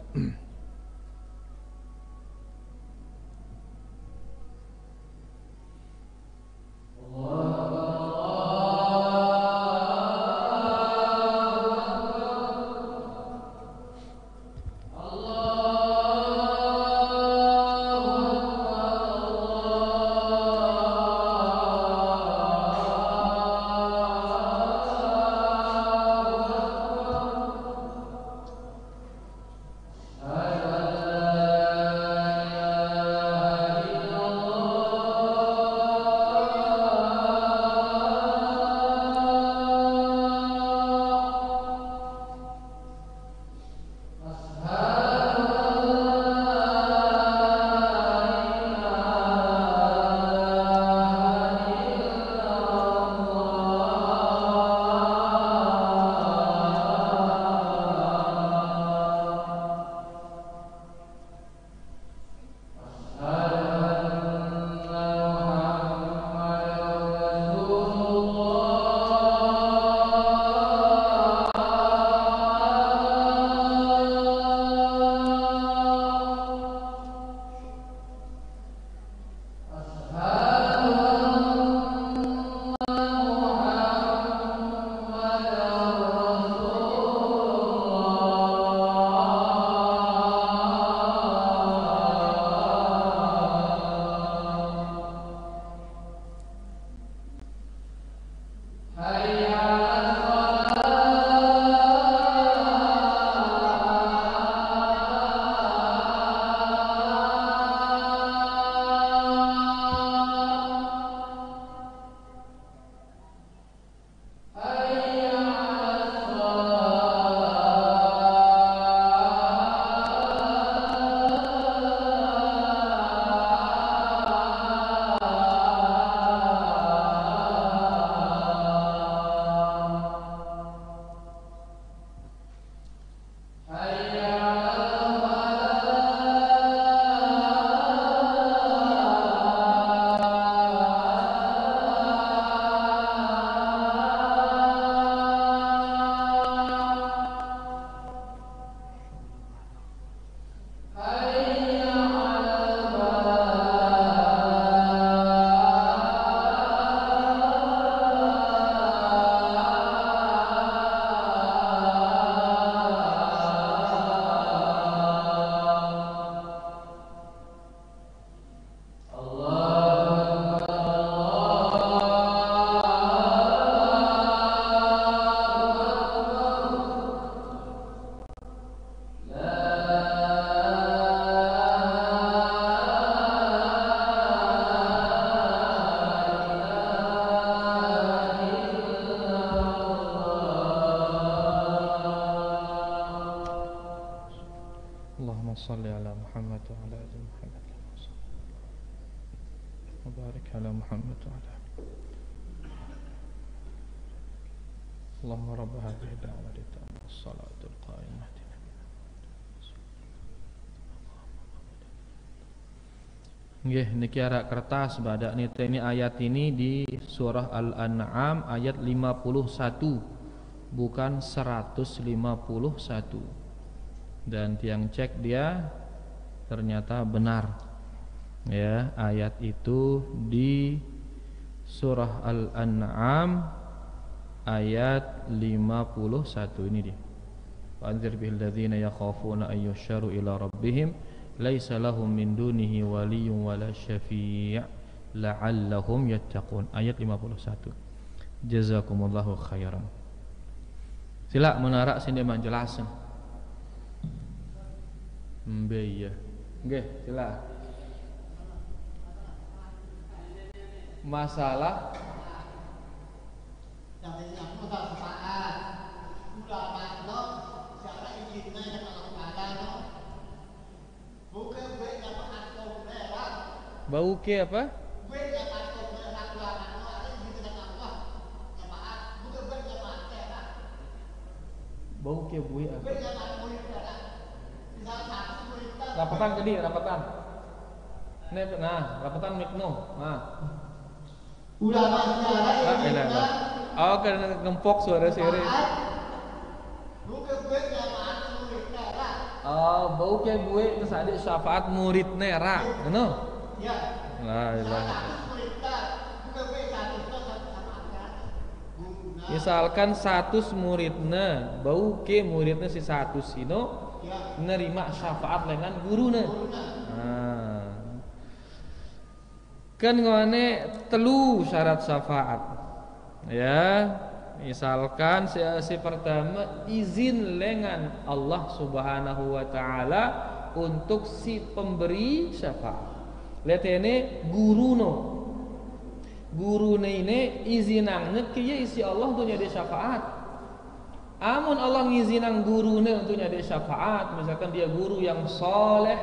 A: Muhammad wa ala ali Muhammad wa barik ala Muhammad wa ala Allahumma rabb hadhihi ad-da'wati tammah as-salatul qa'imah. Nggih niki arak kertas badak nita ini ayat ini di surah Al-An'am ayat lima puluh satu bukan seratus lima puluh satu. Dan tiang cek dia ternyata benar. Ya, ayat itu di surah Al-An'am ayat lima puluh satu ini dia. Wa anzir bil ladzina yakhafuna ay yusharu ila rabbihim laisa lahum min dunihi waliyyun wala syafi' la'allahum yattaqun. Ayat lima puluh satu. Jazakumullahu khairan. Sila menarak sini menjelaskan. Mbe ya. Nggih, sila. Masalah
B: yang ini aku tak sepakat. Udah masuk, siapa izinnya yang kalau ada bukan gue dapat atom merah.
A: Bau ke apa?
B: Gue dapat atom merah dua anak ada izin dengan Allah. Jemaat, bukan gue dapat merah.
A: Bau ke bui apa?
B: Gue dapat murid merah. Misal satu murid merah.
A: Rapatan tadi, rapatan. Nah, rapatan mikno. Nah.
B: Udah masuk ada izin.
A: Oh, karena ngempok suara siri.
B: Bukan gue dapat murid merah.
A: Oh, bau ke gue terus ada syafaat murid nera, ngono?
B: Iya.
A: La ilaha.
B: Bukan gue satu sama ada.
A: Misalkan satu muridna, bau ke muridna si satu sino nerima syafaat dengan guruna. Nah. Kan ngone telu syarat syafaat. Ya, misalkan si, si pertama izin dengan Allah Subhanahu wa taala untuk si pemberi syafaat. Lihat ini guruno. Gurune ini izinannya kieu isi Allah untuk nyade syafaat. Amun Allah ngizinang gurune untuk nyade syafaat, misalkan dia guru yang soleh,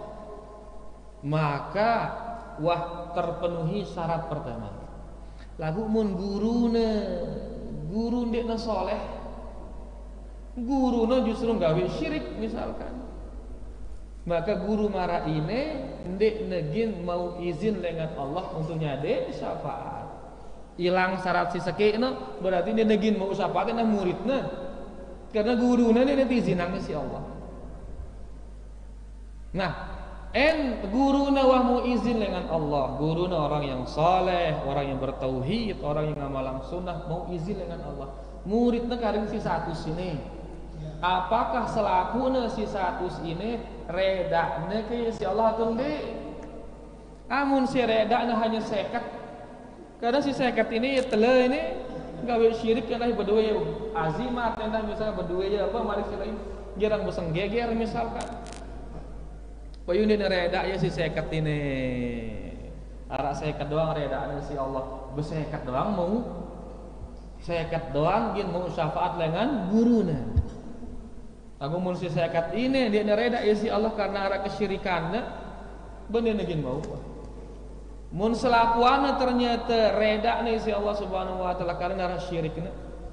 A: maka wah terpenuhi syarat pertama. Lagu mun gurune guru ndekna soleh, gurune justru gawe syirik misalkan, maka guru marah ini ndek negin mau izin dengan Allah untuk nyade syafaat. Hilang syarat si sekekna berarti dia negin mau syafaat dengan muridna, karena gurune ini diizinkan si Allah. Nah, en guruna wah mau izin dengan Allah, guruna orang yang saleh, orang yang bertauhid, orang yang ngamalang sunnah mau izin dengan Allah. Muridnya karing si satu sini. Apakah selakuna si satu ini redakna ke si Allah atau enggak? Amun si redakna hanya sekat, karena si sekat ini tele ini gawe syirik kan berdua ya azimat entah misalnya berdua ya apa mari selain jarang beseng geger misalkan. Payun dia reda ya si sekat ini, arak sekat doang reda si Allah, besekat doang mau, sekat doang gin mau syafaat dengan guruna. Aku mun si sekat ini dia reda ya si Allah karena arak kesyirikannya, bener gin mau. Mun selakuana ternyata reda nih si Allah Subhanahu Wa Taala karena arak syiriknya,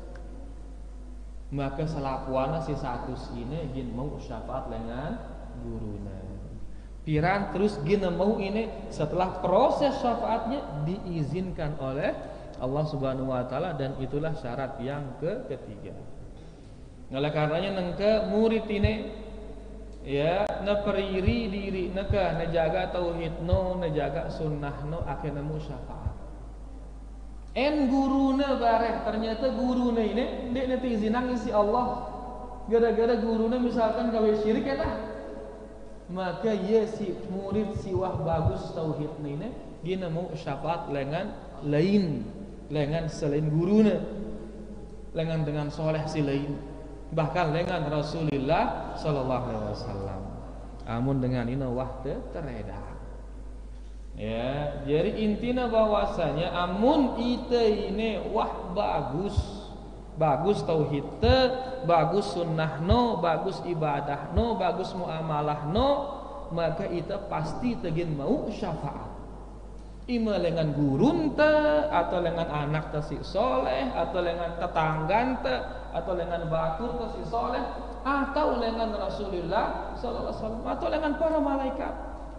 A: maka selakuana si satu ini gin mau syafaat dengan guruna. Piran terus gina mau ini setelah proses syafaatnya diizinkan oleh Allah Subhanahu wa taala, dan itulah syarat yang ke ketiga. Oleh karenanya nengke murid ini ya neperiri diri neka nejaga tauhidno, nejaga sunnahno akhirnya mu syafaat. En guruna bareh ternyata guruna ini dia nanti izinang isi Allah. Gara-gara guruna misalkan gawe syirik ya dah. Maka ya si murid si wah bagus tauhid ini gina mau syafaat dengan lain, dengan selain guruna, dengan dengan soleh si lain, bahkan dengan Rasulullah Sallallahu Alaihi Wasallam. Amun dengan ini wah tereda. Ya, jadi intinya bahwasanya amun ite ini wah bagus, bagus tauhid, bagus sunnahno, bagus ibadahno, bagus muamalahno, maka ita pasti tegin mau syafaat. Ima dengan gurun te, atau dengan anak te si soleh, atau dengan tetanggan te, atau dengan batur te si soleh, atau dengan Rasulullah sallallahu alaihi wasallam, atau dengan para malaikat.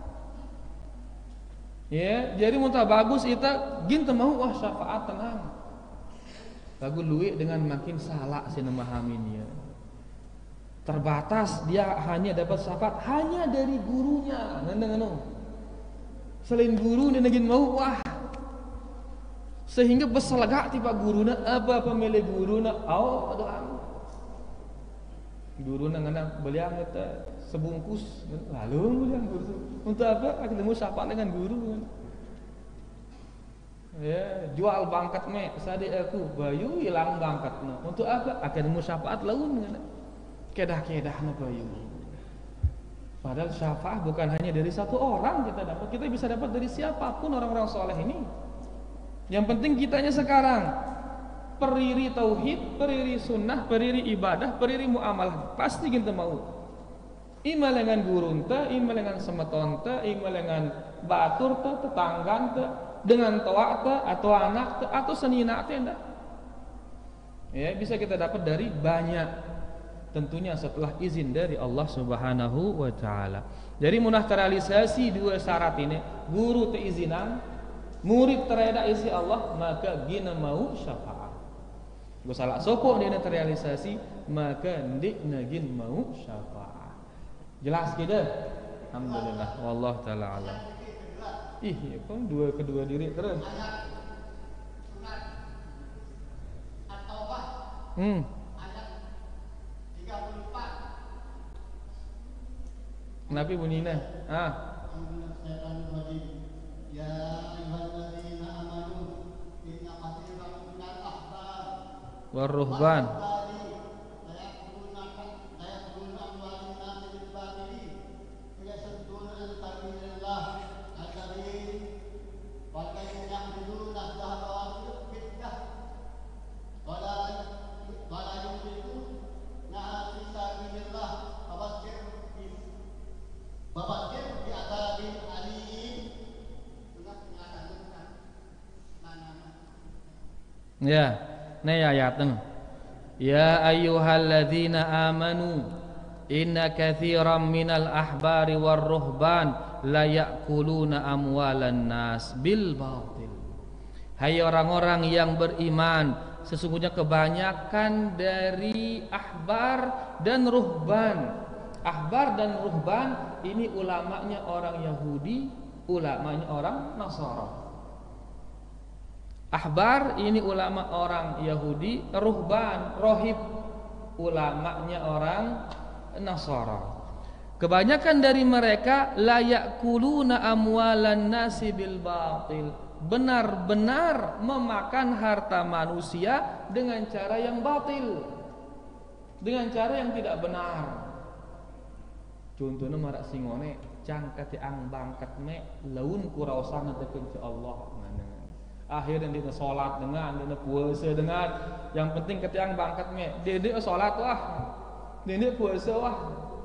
A: Ya, jadi muntah bagus ita gin te mau wah syafaat tenang. Lagu luik dengan makin salah sih memahaminya. Terbatas dia hanya dapat syafaat hanya dari gurunya. Ngendeng-ngendeng. Selain guru dia negin mau wah. Sehingga beselagak tiba guruna apa pemilik guruna au doang. Guruna ngana beliang eta sebungkus lalu beliang guru. Untuk apa? Ketemu syafaat dengan guru. Ya, jual bangkat me sadi aku bayu hilang bangkatna. Untuk apa? Akan musyafaat laun ngana. Kedah-kedahna bayu. Padahal syafaat bukan hanya dari satu orang kita dapat, kita bisa dapat dari siapapun orang-orang soleh ini. Yang penting kitanya sekarang periri tauhid, periri sunnah, periri ibadah, periri muamalah, pasti kita mau. Ima dengan gurun te, ima dengan semeton te, ima dengan batur te, tetanggan te, dengan toa te, atau anak te, atau senina te, enggak. Ya, bisa kita dapat dari banyak. Tentunya setelah izin dari Allah Subhanahu wa taala. Jadi munah terrealisasi dua syarat ini, guru teizinan, murid tereda isi Allah, maka gina mau syafaat. Gua salah sopo dia terrealisasi, maka ndik nagin mau syafaat. Jelas gitu? Alhamdulillah, wallahu taala alam. Ih, ya kan dua kedua diri terus. Hmm. Kenapa bunyinya? Ah. Ya ayyuhalladzina amanu inna katsiran minal ahbar war-ruhban ya, ini ayatnya. Ya ayyuhalladzina amanu inna katsiran minal ahbari war ruhban la ya'kuluna amwalan nas bil batil. Hai orang-orang yang beriman, sesungguhnya kebanyakan dari ahbar dan ruhban. Ahbar dan ruhban ini ulamanya orang Yahudi, ulamanya orang Nasara. Ahbar ini ulama orang Yahudi, ruhban, rohib, ulamanya orang Nasara. Kebanyakan dari mereka la ya'kuluna amwalan nasi bil batil, benar-benar memakan harta manusia dengan cara yang batil, dengan cara yang tidak benar. Contohnya marak singone cangkati ang bangkat me laun kuraosana teken ke Allah. Akhirnya dia sholat dengan, dia puasa dengan, yang penting ketiang bangkat me, dia dia sholat wah, dia dia puasa wah.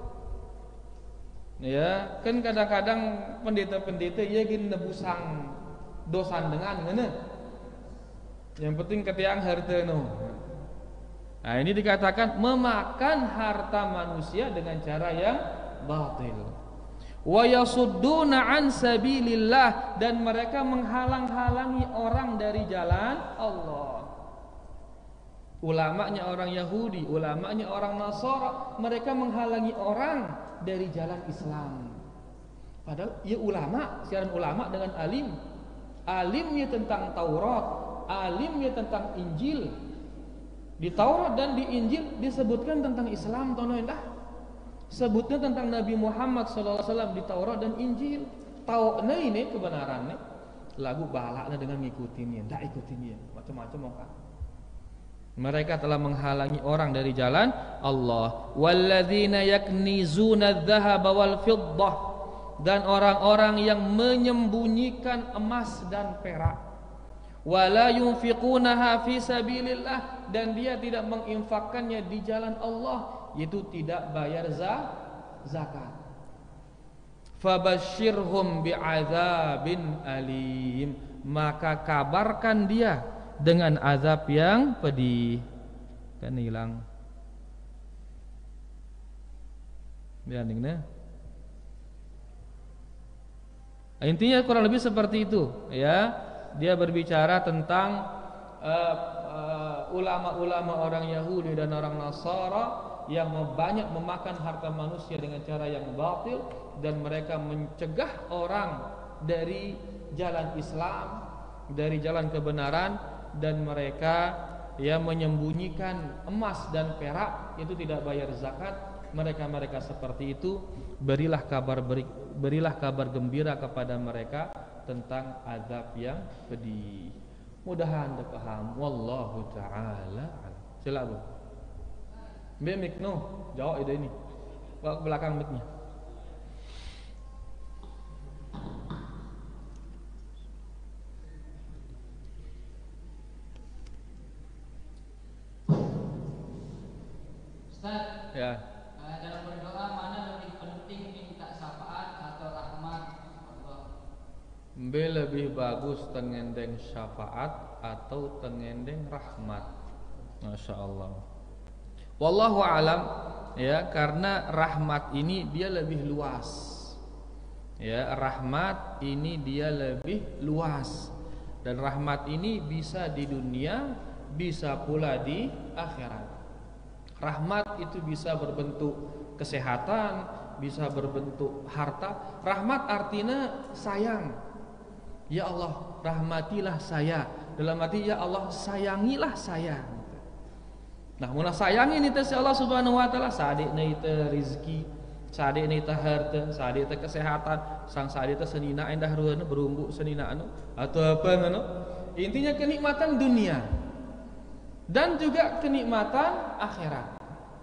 A: Ya, kan kadang-kadang pendeta-pendeta ya gini nebusang dosan dengan mana? Yang penting ketiang harta no. Nah ini dikatakan memakan harta manusia dengan cara yang batil. Wa yasudduna an sabilillah, dan mereka menghalang-halangi orang dari jalan Allah. Ulamanya orang Yahudi, ulamanya orang Nasara, mereka menghalangi orang dari jalan Islam. Padahal ya ulama, siaran ulama dengan alim. Alimnya tentang Taurat, alimnya tentang Injil. Di Taurat dan di Injil disebutkan tentang Islam, tono endah. Sebutnya tentang Nabi Muhammad sallallahu alaihi wasallam di Taurat dan Injil. Tahu nah ini kebenarannya. Lagu balaknya dengan ngikutinnya, ndak ikutinnya, macam-macam mau kan. Mereka telah menghalangi orang dari jalan Allah. Walladzina yaknizuna adh-dhahaba wal fiddah, dan orang-orang yang menyembunyikan emas dan perak. Wala yunfiqunaha fi sabilillah, dan dia tidak menginfakkannya di jalan Allah, yaitu tidak bayar zakat. Fabashshirhum bi'adzabin alim, maka kabarkan dia dengan azab yang pedih. Kan hilang. Biaringna. Intinya kurang lebih seperti itu, ya. Dia berbicara tentang uh, uh, ulama-ulama orang Yahudi dan orang Nasara yang banyak memakan harta manusia dengan cara yang batil, dan mereka mencegah orang dari jalan Islam, dari jalan kebenaran, dan mereka ya menyembunyikan emas dan perak, itu tidak bayar zakat. Mereka-mereka seperti itu, berilah kabar beri, berilah kabar gembira kepada mereka tentang azab yang pedih. Mudahan anda paham. Wallahu taala. Sila Bu. Mbak mik no, jawab ide ini. Bawa ke belakang miknya.
C: Ustaz,
A: Ya.
C: uh, dalam berdoa mana lebih penting minta syafaat atau rahmat Allah?
A: Mbak lebih bagus tengendeng syafaat atau tengendeng rahmat. Masya Allah. Wallahu alam, ya, karena rahmat ini dia lebih luas. Ya, rahmat ini dia lebih luas. Dan rahmat ini bisa di dunia, bisa pula di akhirat. Rahmat itu bisa berbentuk kesehatan, bisa berbentuk harta. Rahmat artinya sayang. Ya Allah, rahmatilah saya. Dalam arti ya Allah, sayangilah saya. Nah, mula sayangi ni teh Allah Subhanahu wa taala, sadekna itu rezeki, sadekna itu harta, sadekna kesehatan, sang sadekna senina endah ruana berumbu senina anu atau apa ngono. Intinya kenikmatan dunia dan juga kenikmatan akhirat.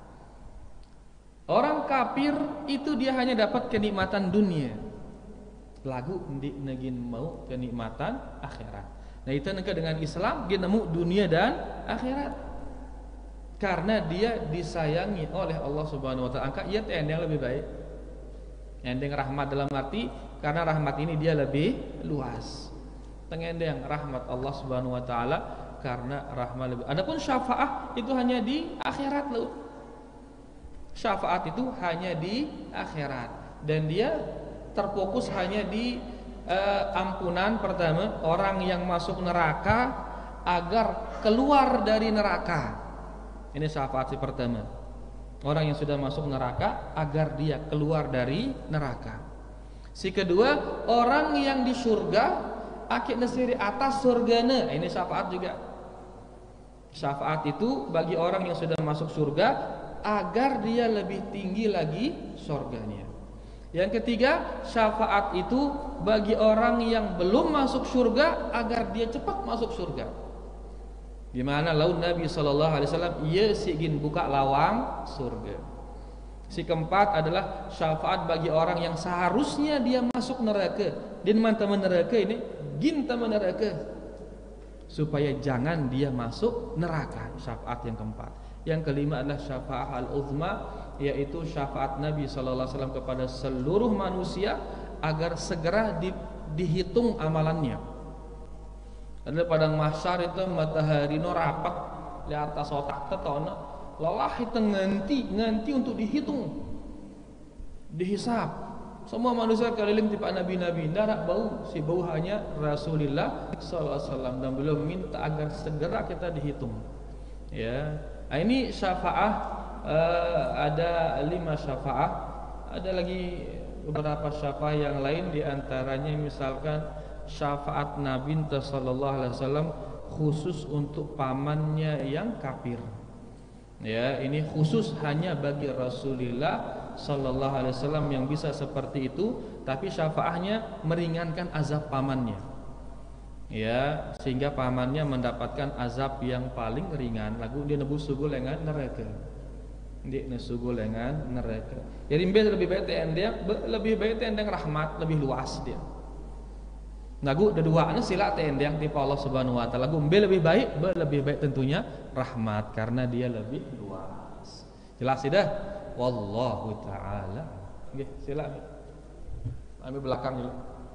A: Orang kafir itu dia hanya dapat kenikmatan dunia. Lagu ndik negin mau kenikmatan akhirat. Nah, itu nengke dengan Islam dia nemu dunia dan akhirat. Karena dia disayangi oleh Allah Subhanahu wa taala. Angka ia yang lebih baik. Endeng rahmat dalam arti karena rahmat ini dia lebih luas. Tengendeng rahmat Allah Subhanahu wa taala karena rahmat lebih. Adapun syafaat itu hanya di akhirat loh. Syafaat itu hanya di akhirat dan dia terfokus hanya di uh, ampunan pertama orang yang masuk neraka agar keluar dari neraka. Ini syafaat si pertama. Orang yang sudah masuk neraka agar dia keluar dari neraka. Si kedua, orang yang di surga akid nasiri atas surgana. Ini syafaat juga. Syafaat itu bagi orang yang sudah masuk surga agar dia lebih tinggi lagi surganya. Yang ketiga, syafaat itu bagi orang yang belum masuk surga agar dia cepat masuk surga. Di mana laun Nabi sallallahu alaihi wasallam ia sigin buka lawang surga. Si keempat adalah syafaat bagi orang yang seharusnya dia masuk neraka. Din mantaman neraka ini gin taman neraka supaya jangan dia masuk neraka. Syafaat yang keempat. Yang kelima adalah syafaat al-uzma, yaitu syafaat Nabi sallallahu alaihi wasallam kepada seluruh manusia agar segera di, dihitung amalannya. Adalah padang mahsyar itu matahari no rapat di atas otak tetona lelah itu nganti nganti untuk dihitung, dihisap. Semua manusia keliling tipe nabi-nabi darak bau, si bau hanya Rasulullah sallallahu alaihi wasallam dan beliau minta agar segera kita dihitung. Ya, nah, ini syafaat uh, ada lima syafaat, ada lagi beberapa syafaat yang lain diantaranya misalkan syafaat Nabi sallallahu alaihi wasallam khusus untuk pamannya yang kafir. Ya, ini khusus hanya bagi Rasulullah sallallahu alaihi wasallam yang bisa seperti itu, tapi syafaatnya meringankan azab pamannya. Ya, sehingga pamannya mendapatkan azab yang paling ringan. Lagu dia nebus sugu lengan neraka. Dia nesugu lengan neraka. Jadi lebih baik dia lebih baik dia rahmat, lebih luas dia. Lagu kedua ini sila tendang tipe Allah Subhanahu wa taala. Lagu B lebih baik, B lebih baik tentunya rahmat karena dia lebih luas. Jelas tidak? Wallahu taala. Nggih, silakan. Ambil belakang dulu.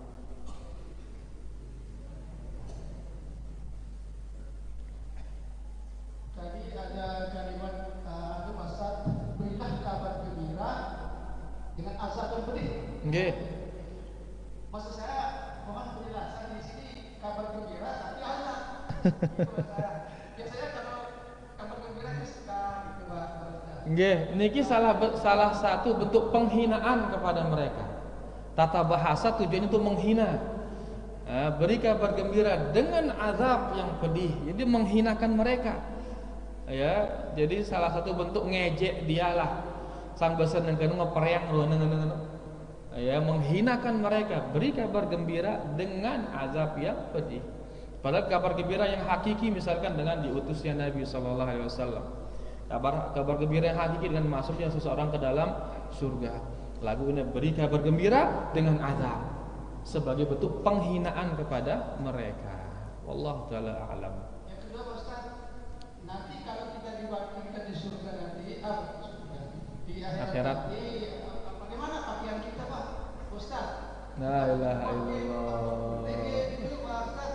B: Tadi ada kalimat uh, itu Ustaz, berilah kabar gembira dengan azab yang pedih.
A: Nggih.
B: Maksud saya mohon penjelasan di sini kabar gembira tapi azab. Gitu Ustaz. Biasanya kalau kabar gembira itu suka gitu Pak.
A: Nggih, niki salah salah satu bentuk penghinaan kepada mereka. Tata bahasa tujuannya untuk menghina. Eh, beri kabar gembira dengan azab yang pedih. Jadi menghinakan mereka. Ya, jadi salah satu bentuk ngejek dialah. Sang besen nengkeun ngepreang lu neng ya, menghinakan mereka. Beri kabar gembira dengan azab yang pedih. Padahal kabar gembira yang hakiki misalkan dengan diutusnya Nabi sallallahu alaihi wasallam. Kabar kabar gembira yang hakiki dengan masuknya seseorang ke dalam surga. Lagu ini beri kabar gembira dengan azab sebagai bentuk penghinaan kepada mereka. Wallahu taala a'lam.
B: Yang kedua Ustaz, nanti kalau kita dibangkitkan di surga nanti, ah, surga, di akhirat,
A: Akhirat.
B: nanti, ah, bagaimana pakaian kita Pak Ustaz?
A: La ilaha illallah.
B: Ini itu Pak Ustaz.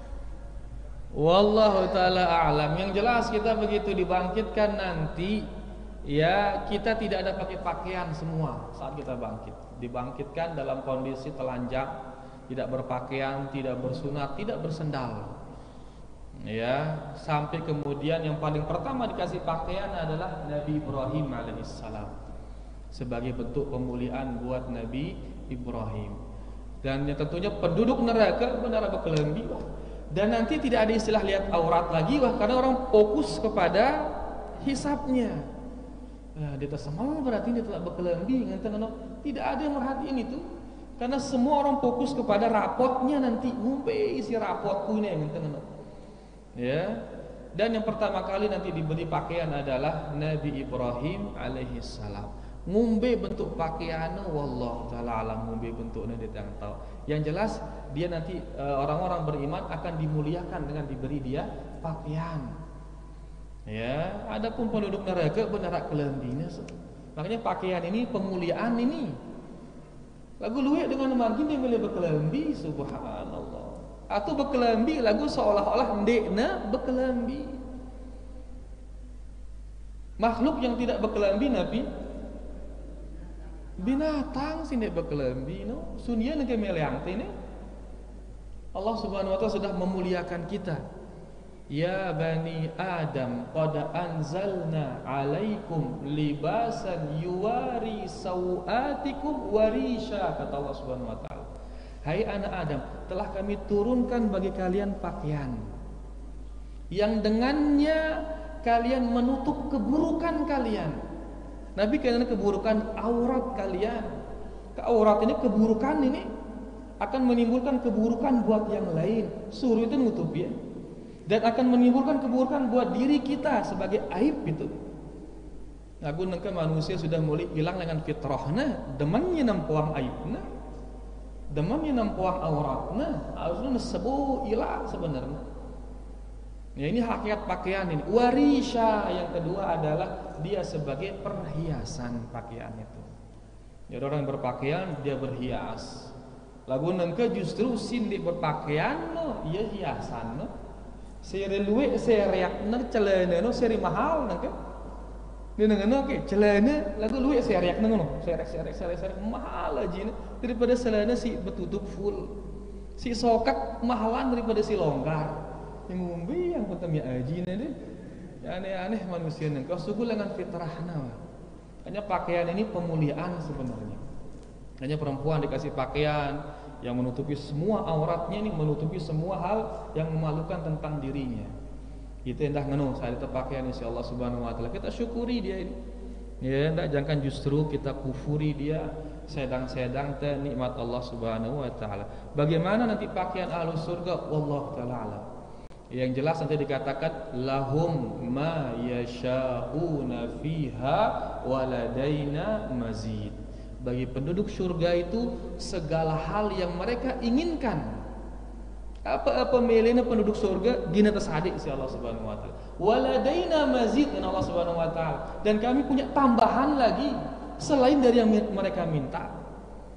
A: Wallahu taala a'lam. Yang jelas kita begitu dibangkitkan nanti, ya kita tidak ada pakai pakaian semua saat kita bangkit. Dibangkitkan dalam kondisi telanjang, tidak berpakaian, tidak bersunat, tidak bersendal. Ya, sampai kemudian yang paling pertama dikasih pakaian adalah Nabi Ibrahim alaihissalam sebagai bentuk pemuliaan buat Nabi Ibrahim. Dan yang tentunya penduduk neraka benar berkelembi. Dan nanti tidak ada istilah lihat aurat lagi wah, karena orang fokus kepada hisabnya. Nah, dia tersemal berarti dia telah berkelembi, tidak ada yang merhatiin itu. Karena semua orang fokus kepada rapotnya nanti, ngumpe isi rapotku ini yang ya. Dan yang pertama kali nanti diberi pakaian adalah Nabi Ibrahim alaihi salam. Ngumbe bentuk pakaiannya wallahu taala alam, ngumbe bentuknya dia yang tahu. Yang jelas dia nanti e, orang-orang beriman akan dimuliakan dengan diberi dia pakaian. Ya, adapun penduduk neraka benar kelembina. Makanya pakaian ini pemuliaan ini. Lagu luwek dengan makin dia boleh berkelambi, subhanallah. Atau berkelambi lagu seolah-olah ndekna berkelambi. Makhluk yang tidak berkelambi Nabi binatang sih ndek berkelambi no. Sunia nang kemeleang ini. Allah Subhanahu wa taala sudah memuliakan kita. Ya bani Adam qad anzalna alaikum libasan yuwari sawatikum warisha, kata Allah Subhanahu wa taala. Hai anak Adam, telah kami turunkan bagi kalian pakaian yang dengannya kalian menutup keburukan kalian. Nabi karena keburukan aurat kalian. Aurat ini keburukan ini akan menimbulkan keburukan buat yang lain. Suruh itu nutup ya. Dan akan menimbulkan keburukan buat diri kita sebagai aib itu. Aku nengke manusia sudah mulai hilang dengan fitrahnya, demannya nampuang aibnya, demannya nampuang auratnya, harusnya sebu hilang sebenarnya. Ya, ini hakikat pakaian ini. Warisha yang kedua adalah dia sebagai perhiasan pakaian itu. Jadi orang yang berpakaian dia berhias. Lagu nengke justru sindi berpakaian no, ia hiasan no. Seri luwe seriak nang celana no seri mahal nengke. Dia nengono ke celana lagu luwe seriak nengono, serek serek serek serek mahal aja nih daripada celana si betutup full. Si sokat mahalan daripada si longgar. Yang ngumbi yang pertama aji nih deh. Aneh-aneh manusia nih. Kau suku dengan fitrahna. Hanya pakaian ini pemuliaan sebenarnya. Hanya perempuan dikasih pakaian yang menutupi semua auratnya, ini menutupi semua hal yang memalukan tentang dirinya. Kita hendak ngenu saat itu pakaian insya Allah Subhanahu wa taala. Kita syukuri dia ini. Ya, hendak jangan justru kita kufuri dia, sedang-sedang teh nikmat Allah Subhanahu wa taala. Bagaimana nanti pakaian ahlus surga? Wallahu taala alam. Yang jelas nanti dikatakan lahum ma yasha'una fiha waladaina mazid. Bagi penduduk surga itu segala hal yang mereka inginkan. Apa-apa milihnya penduduk surga gina tersadik si Allah Subhanahu wa taala. Waladaina mazid, dan Allah Subhanahu wa taala. Dan kami punya tambahan lagi selain dari yang mereka minta.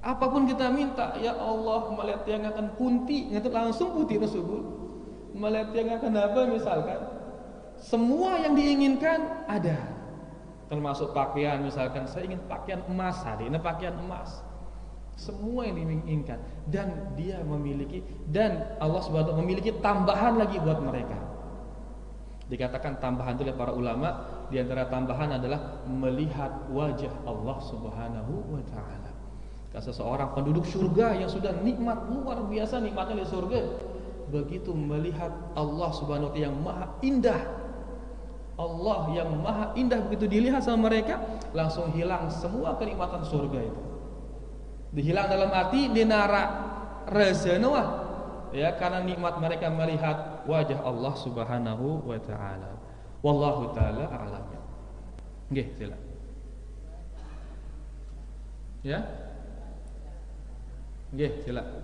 A: Apapun kita minta, ya Allah melihat yang akan punti, ngerti langsung putih tersebut. Melihat yang akan apa misalkan, semua yang diinginkan ada. Termasuk pakaian misalkan, saya ingin pakaian emas hari ini pakaian emas. Semua yang diinginkan dan dia memiliki dan Allah Subhanahu wa taala memiliki tambahan lagi buat mereka. Dikatakan tambahan itu oleh para ulama, di antara tambahan adalah melihat wajah Allah Subhanahu wa taala. Kalau seseorang penduduk surga yang sudah nikmat luar biasa nikmatnya di surga, begitu melihat Allah Subhanahu wa taala yang maha indah, Allah yang maha indah begitu dilihat sama mereka, langsung hilang semua kenikmatan surga itu. Dihilang dalam arti dinara rezena ya, karena nikmat mereka melihat wajah Allah Subhanahu wa taala. Wallahu taala a'lam. Nggih, silakan. Ya? Nggih, silakan.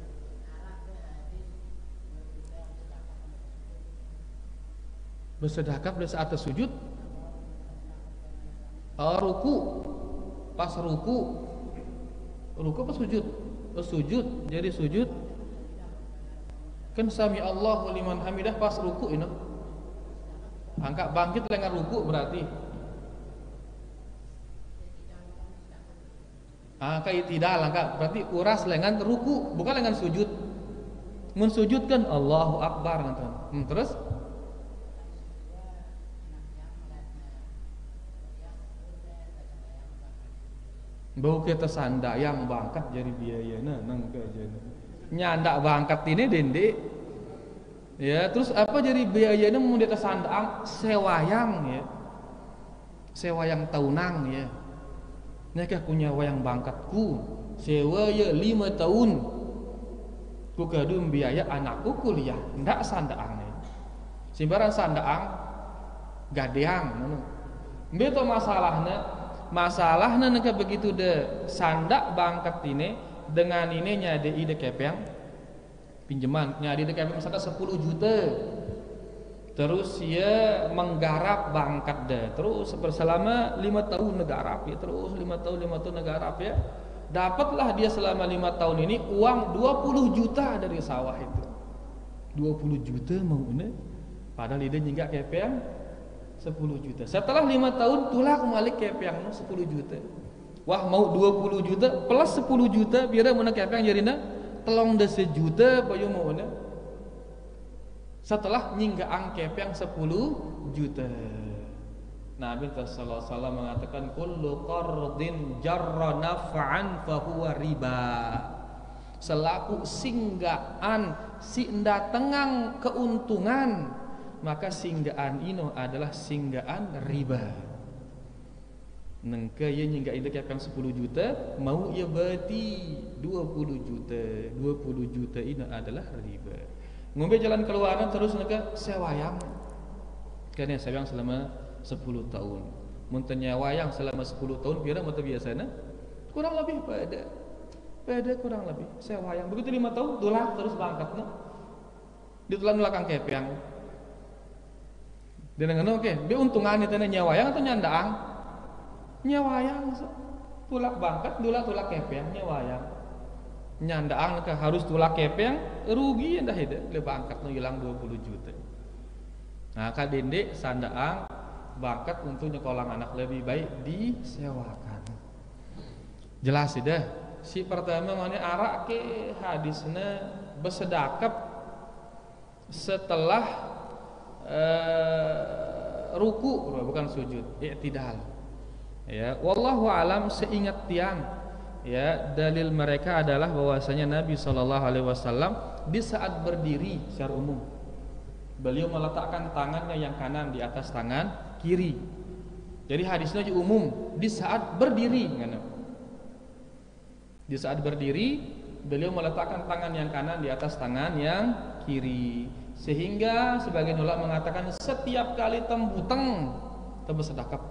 A: Bersedekah pada saat sujud, oh, ruku, pas ruku, ruku apa sujud? Oh, sujud, jadi sujud. Kan sami Allahu liman hamidah pas ruku ini. Angkat bangkit lengan ruku berarti. Angkat itidal, angkat berarti uras lengan ruku, bukan lengan sujud. Mun sujud kan Allahu Akbar kan. Hmm, terus bau kita sanda yang bangkat jadi biaya nah nang kajana nyandak bangkat ini dende ya, terus apa jadi biayanya mau di atas sandang sewayang ya, sewayang taunang ya, nyakah punya wayang bangkatku sewa ya lima tahun ku kadung biaya anakku kuliah ndak sandang ya, simbaran sandang gadeang beto masalahnya. Masalahnya neka begitu de sandak bangkat ini dengan ini nyade ide kepeng pinjaman nyade ide kepeng misalkan sepuluh juta, terus ya menggarap bangkat de terus selama lima tahun negarap ya, terus lima tahun lima tahun negarap ya, dapatlah dia selama lima tahun ini uang dua puluh juta dari sawah itu. Dua puluh juta mau ne padahal ide nyinggak kepeng sepuluh juta. Setelah lima tahun tulah kembali kepeng sepuluh juta. Wah mau dua puluh juta plus sepuluh juta biar mana kepeng jarina telong de sejuta bayu mau na. Setelah nyinggaan kepeng sepuluh juta. Nabi sallallahu alaihi wasallam mengatakan kullu qardin jarra naf'an fa huwa riba. Selaku singgaan si tengang keuntungan, maka singgaan ino adalah singgaan riba. Nengke ye nyingga ide kepeng sepuluh juta, mau ia berarti dua puluh juta. dua puluh juta ino adalah riba. Ngombe jalan keluaran terus nengke sewayang. Karena sewayang selama sepuluh tahun. Mun tanya wayang selama sepuluh tahun pira mata biasana? Kurang lebih pada pada kurang lebih sewayang. Begitu lima tahun dolar terus bangkatna. Ditulan belakang kepeng. Dengan oke, okay. Be untungan itu nyawayang atau nyandaang? Nyawayang, so. Tulak bangkat, tulak tulak kepeng, nyawayang. Nyandaang ke harus tulak kepeng, rugi dah itu, le bangkat no hilang dua puluh juta. Nah, kadende sandaang bangkat untuk nyekolang anak lebih baik disewakan. Jelas dah. Si pertama mana arak ke hadisnya bersedekap setelah Uh, ruku bukan sujud, i'tidal. Ya, wallahu alam seingat tiang ya, dalil mereka adalah bahwasanya Nabi sallallahu alaihi wasallam di saat berdiri secara umum beliau meletakkan tangannya yang kanan di atas tangan kiri. Jadi hadisnya juga umum di saat berdiri kan. Di saat berdiri beliau meletakkan tangan yang kanan di atas tangan yang kiri. Sehingga sebagian ulama mengatakan setiap kali tembutang te bersedekap.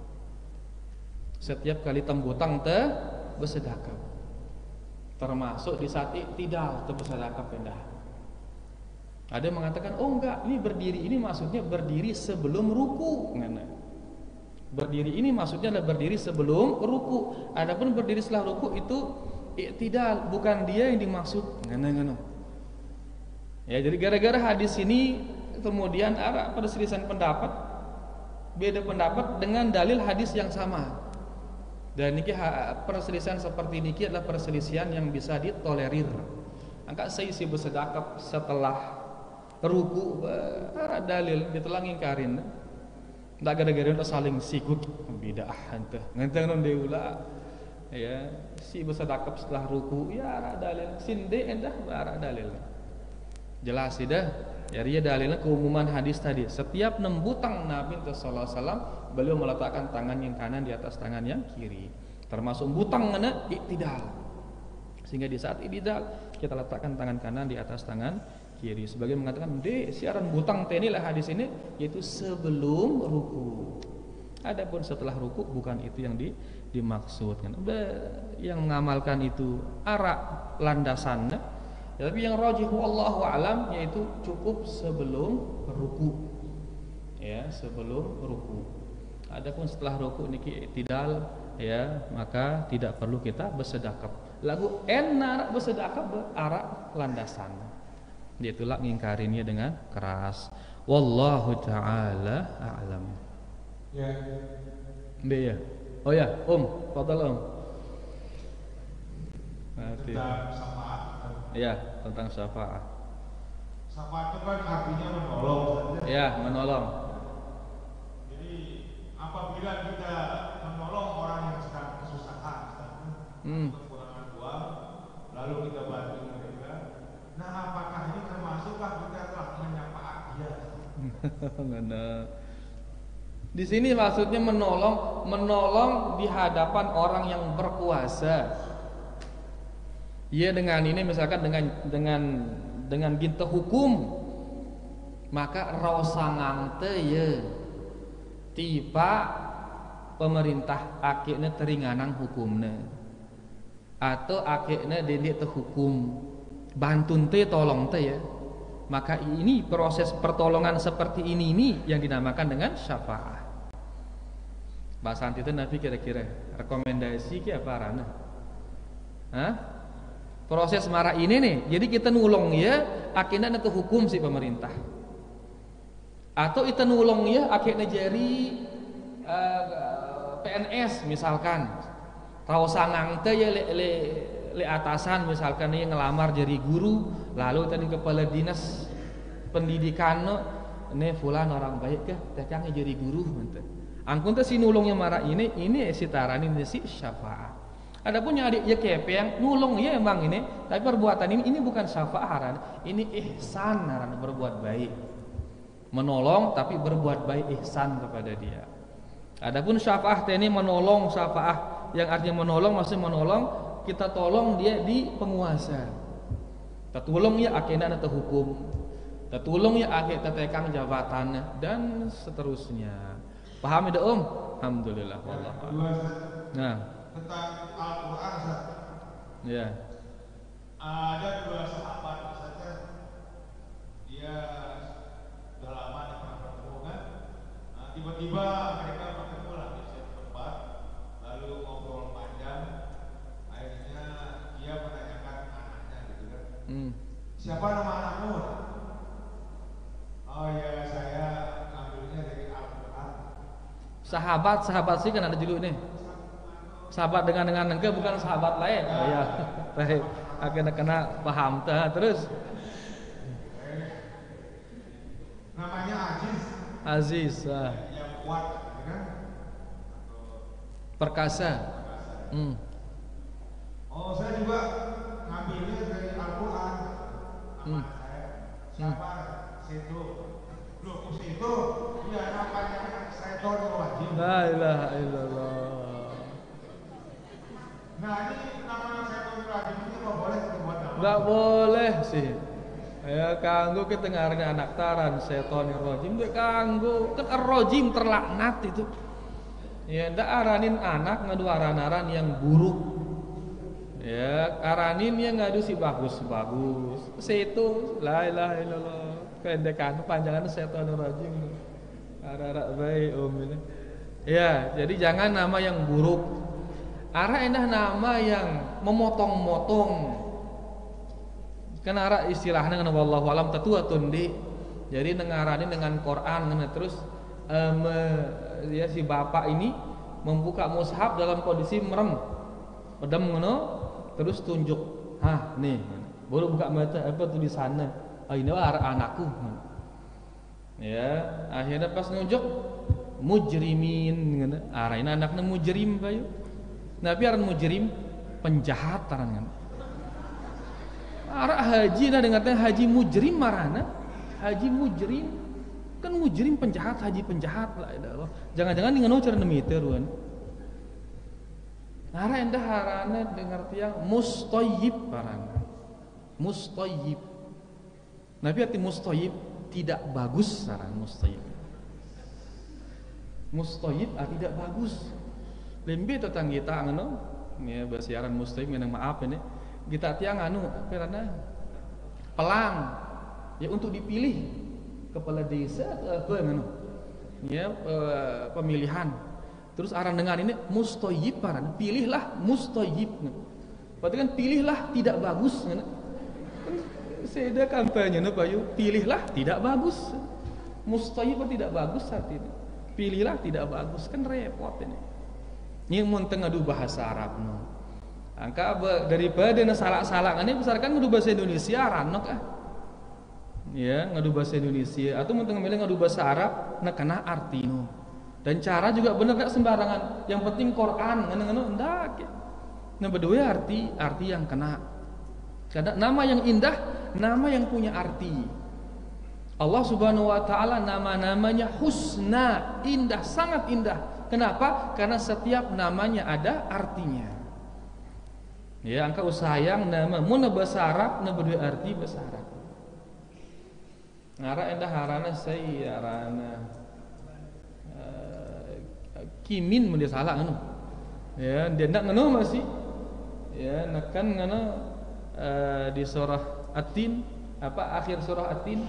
A: Setiap kali tembutang te bersedekap. Termasuk di saat iktidal te bersedekap pindah. Ada yang mengatakan oh enggak, ini berdiri ini maksudnya berdiri sebelum ruku. Ngana. Berdiri ini maksudnya adalah berdiri sebelum ruku. Adapun berdiri setelah ruku itu i'tidal, bukan dia yang dimaksud. Ngono-ngono. Ya, jadi gara-gara hadis ini kemudian ada perselisihan pendapat, beda pendapat dengan dalil hadis yang sama. Dan niki perselisihan seperti niki adalah perselisihan yang bisa ditolerir. Angka saya isi bersedekap setelah ruku ada dalil ditelah ngingkarin. Tak gara-gara udah saling sikut bidah henteu. Ngenteng non deula. Ya, si bersedekap setelah ruku ya ada dalil. Sinde endah ada dalil. Jelas dah. Ya, dia dalilnya keumuman hadis tadi. Setiap nembutang Nabi sallallahu alaihi wasallam, beliau meletakkan tangan yang kanan di atas tangan yang kiri. Termasuk butang mana i'tidal. Sehingga di saat i'tidal kita letakkan tangan kanan di atas tangan kiri. Sebagian mengatakan, "De, siaran butang teh inilah hadis ini yaitu sebelum ruku." Adapun setelah ruku bukan itu yang di, dimaksudkan. Yang mengamalkan itu arak landasannya. Ya, tapi yang rajih wallahu alam yaitu cukup sebelum ruku. Ya, sebelum ruku. Adapun setelah ruku niki i'tidal, ya, maka tidak perlu kita bersedekap. Lagu enak bersedekap arak landasan. Dia itulah ngingkarinnya dengan keras. Wallahu taala a'lam.
D: Ya.
A: Be ya. Oh ya, Om, fadhal Om. Mati.
D: Tentang syafaat.
A: Ya, tentang syafaat.
D: Syafaat itu kan artinya menolong saja.
A: Ya, menolong.
D: Jadi apabila kita menolong orang yang sedang kesusahan,
A: Hmm.
D: kekurangan uang, lalu kita bantu mereka, nah apakah ini termasukkah kita telah menyafaat dia?
A: Ngana. Di sini maksudnya menolong, menolong di hadapan orang yang berkuasa. Ya, dengan ini misalkan dengan dengan dengan ginta hukum, maka raosangang teh ya tiba pemerintah akhirnya teringanan hukumnya atau akhirnya didik terhukum bantun teh tolong teh ya, maka ini proses pertolongan seperti ini ini yang dinamakan dengan syafaat. Bahasa itu Nabi kira-kira rekomendasi ki apa rana? Hah? Proses marah ini nih, jadi kita nulung ya, akhirnya nanti hukum si pemerintah. Atau kita nulung ya, akhirnya jadi uh, P N S misalkan, tahu sangang teh ya le, le, le atasan misalkan ya ngelamar jadi guru, lalu tadi kepala dinas pendidikan no, ini fulan orang baik ya, tekang jadi guru, menteh. Angkun teh si nulungnya marah ini, ini si tarani ini si syafaat. Adapun yang adik ya kepe yang nulung ya emang ini, tapi perbuatan ini ini bukan syafaat, ini ihsan, berbuat baik. Menolong tapi berbuat baik, ihsan kepada dia. Adapun syafaat ini menolong, syafaat yang artinya menolong maksudnya menolong kita tolong dia di penguasa. Kita tolong ya akhirnya ada hukum. Kita tolong ya akhirnya tekang jabatannya dan seterusnya. Paham itu Om? Alhamdulillah. Wallah. Nah.
D: Tentang Al-Quran Ustaz.
A: Ya.
D: Ada dua sahabat saja, dia sudah lama tidak pernah bertemu kan. Nah, tiba-tiba mereka bertemu lah di satu tempat, lalu ngobrol panjang. Akhirnya dia menanyakan anaknya gitu kan. Hmm. Siapa nama anakmu? Oh ya, saya ambilnya dari Al-Quran.
A: Sahabat, sahabat sih kan ada juga nih. Sahabat dengan dengan engke bukan sahabat lain. Oh ya. Baik. Akhirnya kena paham tah terus.
D: Namanya Aziz.
A: Aziz. Ah.
D: Yang kuat, kan?
A: Perkasa. Hmm.
D: Oh, saya juga ngambilnya dari Al-Quran. Nama hmm. saya. Siapa? Hmm. Situ. Loh, situ. Ya namanya Seton Rajim.
A: La ilaha illallah.
D: Nah ini nama Seton Rajim ini apa boleh kita buat nama?
A: Enggak boleh sih. Ya kanggo kita dengarnya anak taran Seton Rajim dia kanggo kan ar-rajim terlaknat itu. Ya ndak aranin anak ngadu aran-aran yang buruk. Ya aranin yang ngadu si bagus-bagus. Situ la ilaha illallah. Kendekan panjangan Seton Rajim. Ara-ara bae om ini. Ya, jadi jangan nama yang buruk. Ara endah nama yang memotong-motong. Kan ara istilahnya ngana wallahu alam tatua tundi. Jadi nengarani dengan Quran ngana terus um, ya si bapak ini membuka mushaf dalam kondisi merem. Pedam ngono terus tunjuk. Hah, nih. Baru buka mata apa tulisannya. Oh, ini ara anakku. Ya, akhirnya pas nunjuk mujrimin ngana. Ara ini anaknya mujrim bayu. Nabi aran mujrim penjahat aran kan. Ara haji na dengan haji mujrim marana. Haji mujrim kan mujrim penjahat, haji penjahat lah Allah. Jangan-jangan dengan ucar demi itu ruan. Ara endah harana dengar tiang mustoyib marana. Mustoyib. Nabi arti mustoyib tidak bagus saran mustoyib. Mustoyib arti tidak bagus. Lembe tetang kita anu ya basiaran muslim yang maaf ini kita tiang anu karena pelang ya untuk dipilih kepala desa atau apa anu ya e, pemilihan terus aran dengan ini mustoyib paran pilihlah mustoyib berarti kan pilihlah tidak bagus kan seda kampanye no bayu pilihlah tidak bagus mustoyib tidak bagus saat ini pilihlah tidak bagus kan repot ini. Ini mun teu ngadu bahasa Arab no. Angka daripada na salah-salah ini besarkan ngadu bahasa Indonesia ranok ah. Ya, ngadu bahasa Indonesia atau mun teu ngambil ngadu bahasa Arab na kana arti no. Dan cara juga bener gak sembarangan. Yang penting Quran ngene-ngene ndak. Nah berdua arti arti yang kena. Karena nama yang indah, nama yang punya arti. Allah Subhanahu wa taala nama-namanya husna, indah, sangat indah. Kenapa? Karena setiap namanya ada artinya. Ya, angka usahayang nama mun bahasa Arab na berdua arti bahasa Arab. Ngara endah harana sayyarana uh, kimin mun dia salah anu. Ya, dia ndak ngono masih. Ya, nekan ngono uh, di surah At-Tin, apa akhir surah At-Tin?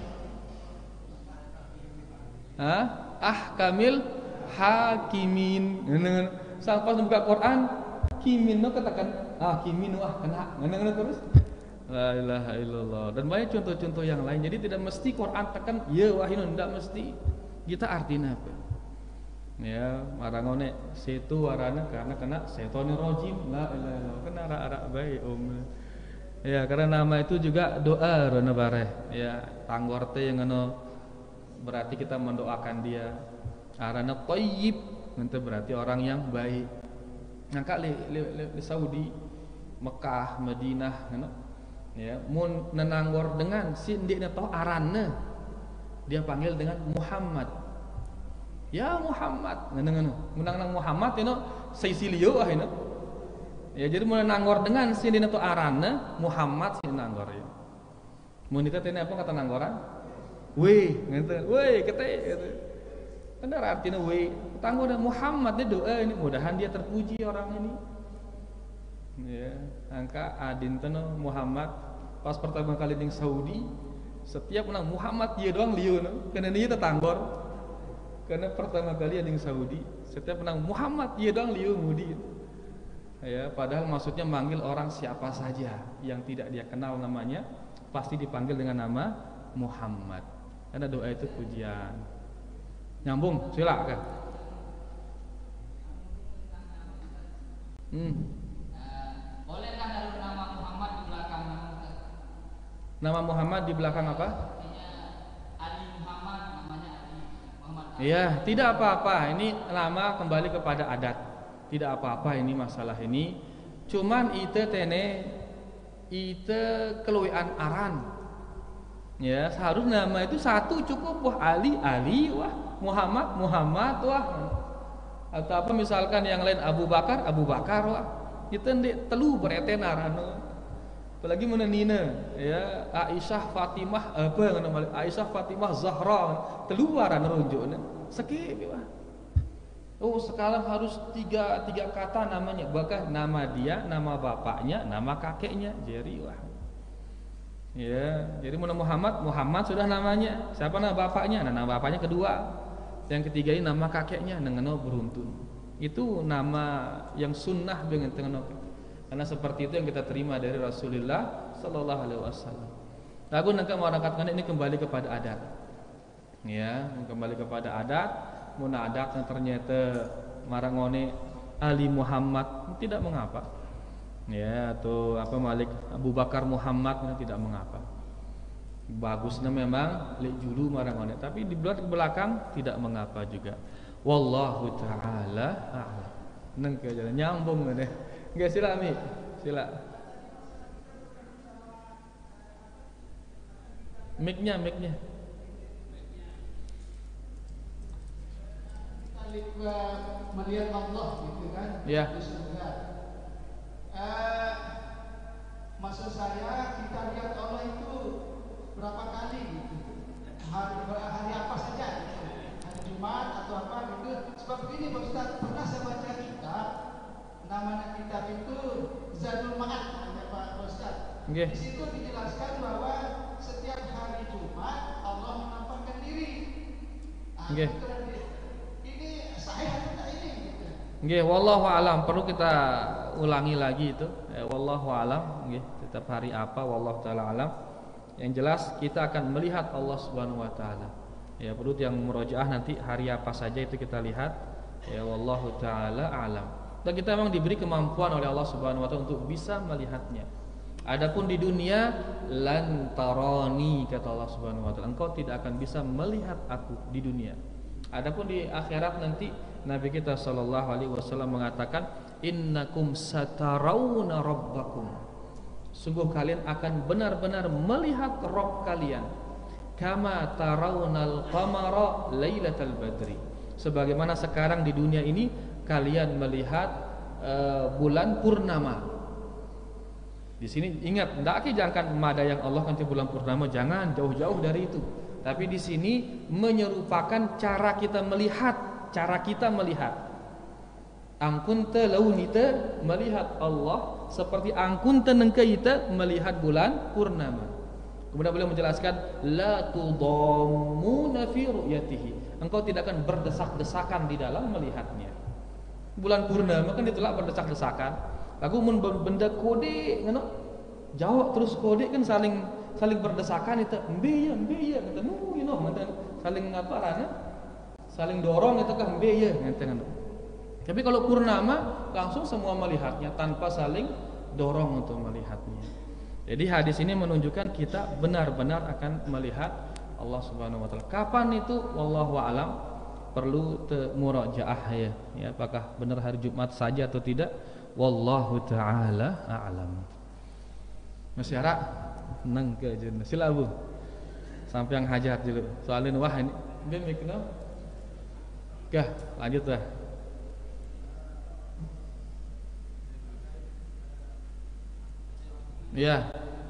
A: Hah? Ahkamil hakimin. Sang pas buka Quran, kimin no katakan, ah kimin wah kena. Ngene-ngene terus. La ilaha illallah. Dan banyak contoh-contoh yang lain. Jadi tidak mesti Quran tekan ya wahinun, tidak mesti. Kita artinya apa? Ya, marangone setu warana karena kena setonir rojim. La ilaha illallah. Kena ara-ara bae om. Ya, karena nama itu juga doa rona bareh. Ya, tanggor teh yang ngono berarti kita mendoakan dia. Arana thayyib itu berarti orang yang baik. Ngangka li, li, li, li Saudi, Mekah, Madinah, ngono. Ya, mun nenanggor dengan sindikna toh aranna. Dia panggil dengan Muhammad. Ya Muhammad, ngono-ngono. Munang Muhammad itu Saisilio ah ini. Ya jadi mun nenanggor dengan sindikna toh aranna Muhammad sinanggor ya. Mun kita tanya apa kata nanggoran? Weh, ngene. Weh, kete gitu. Benar artinya we tangguh dan Muhammad ini doa ini mudahan dia terpuji orang ini. Ya, angka adin teno Muhammad pas pertama kali di Saudi setiap menang Muhammad dia doang liu no. Karena dia tetanggor. Karena pertama kali di Saudi setiap menang Muhammad dia doang liu mudi. Ya, padahal maksudnya manggil orang siapa saja yang tidak dia kenal namanya pasti dipanggil dengan nama Muhammad. Karena doa itu pujian. Nyambung, silakan. Hmm.
C: Uh, bolehkah naruh nama Muhammad di belakang nama?
A: Nama Muhammad di belakang apa?
C: Artinya Ali Muhammad, namanya Ali Muhammad.
A: Iya, tidak apa-apa. Ini lama kembali kepada adat. Tidak apa-apa ini masalah ini. Cuman ite tene ite keluian aran. Ya, seharusnya nama itu satu cukup. Wah Ali, Ali, wah Muhammad, Muhammad, wah. Atau apa misalkan yang lain Abu Bakar, Abu Bakar, wah. Kita ndek telu bereten arana. Apalagi mana Nina, ya Aisyah, Fatimah, apa nama Aisyah, Fatimah, Zahra, telu arana rujukna. Sakit, wah. Oh sekarang harus tiga tiga kata namanya, bahkan nama dia, nama bapaknya, nama kakeknya, jadi wah. Ya, jadi Muhammad, Muhammad sudah namanya. Siapa nama bapaknya? Nah, nama bapaknya kedua. Yang ketiga ini nama kakeknya, nengeno beruntun. Itu nama yang sunnah dengan tengok. Karena seperti itu yang kita terima dari Rasulullah sallallahu alaihi wasallam. Lagu nak masyarakat ini kembali kepada adat. Ya, kembali kepada adat, mun adat yang ternyata marangone Ali Muhammad tidak mengapa. Ya, atau apa Malik Abu Bakar Muhammad tidak mengapa. Bagusnya memang lek julu marangone, tapi di belakang tidak mengapa juga. Wallahu taala a'lam. Neng ke jalan nyambung deh. Enggak sila Mi. Sila. Mic-nya, mic-nya.
B: Kita melihat Allah gitu kan
A: Ya.
B: di surga. Eh, maksud saya kita lihat Allah itu berapa kali gitu. Hari, hari apa saja gitu. Hari Jumat atau apa gitu. Sebab begini Pak Ustaz, pernah saya baca kitab, namanya kitab itu Zadul Ma'ad, namanya Pak Ustaz.
A: Okay.
B: Di situ dijelaskan bahwa setiap hari Jumat Allah menampakkan diri. Nah,
A: okay.
B: Ini sahih atau tidak ini gitu.
A: Nggih, wallahu alam, perlu kita ulangi lagi itu. Eh, wallahu alam, nggih, tetap hari apa wallahu taala alam. Yang jelas kita akan melihat Allah Subhanahu wa taala. Ya, perlu yang murojaah nanti hari apa saja itu kita lihat. Ya, wallahu taala alam. Dan kita memang diberi kemampuan oleh Allah Subhanahu wa taala untuk bisa melihatnya. Adapun di dunia lan tarani, kata Allah Subhanahu wa taala, engkau tidak akan bisa melihat aku di dunia. Adapun di akhirat nanti Nabi kita sallallahu alaihi wasallam mengatakan innakum satarawna rabbakum. Sungguh kalian akan benar-benar melihat Rabb kalian. Kama tarawnal qamara lailatal badri. Sebagaimana sekarang di dunia ini kalian melihat uh, bulan purnama. Di sini ingat, ndak jangan mada yang Allah kan bulan purnama, jangan jauh-jauh dari itu. Tapi di sini menyerupakan cara kita melihat, cara kita melihat. Angkunta launita melihat Allah seperti angkunta nengkaita melihat bulan purnama. Kemudian beliau menjelaskan la tudammuna fi ru'yatihi. Engkau tidak akan berdesak-desakan di dalam melihatnya. Bulan purnama kan ditolak berdesak-desakan. Lagu mun benda kode ngono. Jawab terus kode kan saling saling berdesakan itu embe ya embe ya kata nu you know saling apa rana saling dorong itu kan embe ya ngeten. Tapi kalau purnama langsung semua melihatnya tanpa saling dorong untuk melihatnya. Jadi hadis ini menunjukkan kita benar-benar akan melihat Allah Subhanahu wa taala. Kapan itu wallahu alam, perlu murajaah ya. Ya, apakah benar hari Jumat saja atau tidak? Wallahu taala a'lam. Masih harap nang ke jeuna. Sila Bu. Sampai yang hajat dulu. Soalin wah ini ben mikna. Gah, lanjut dah. Ya.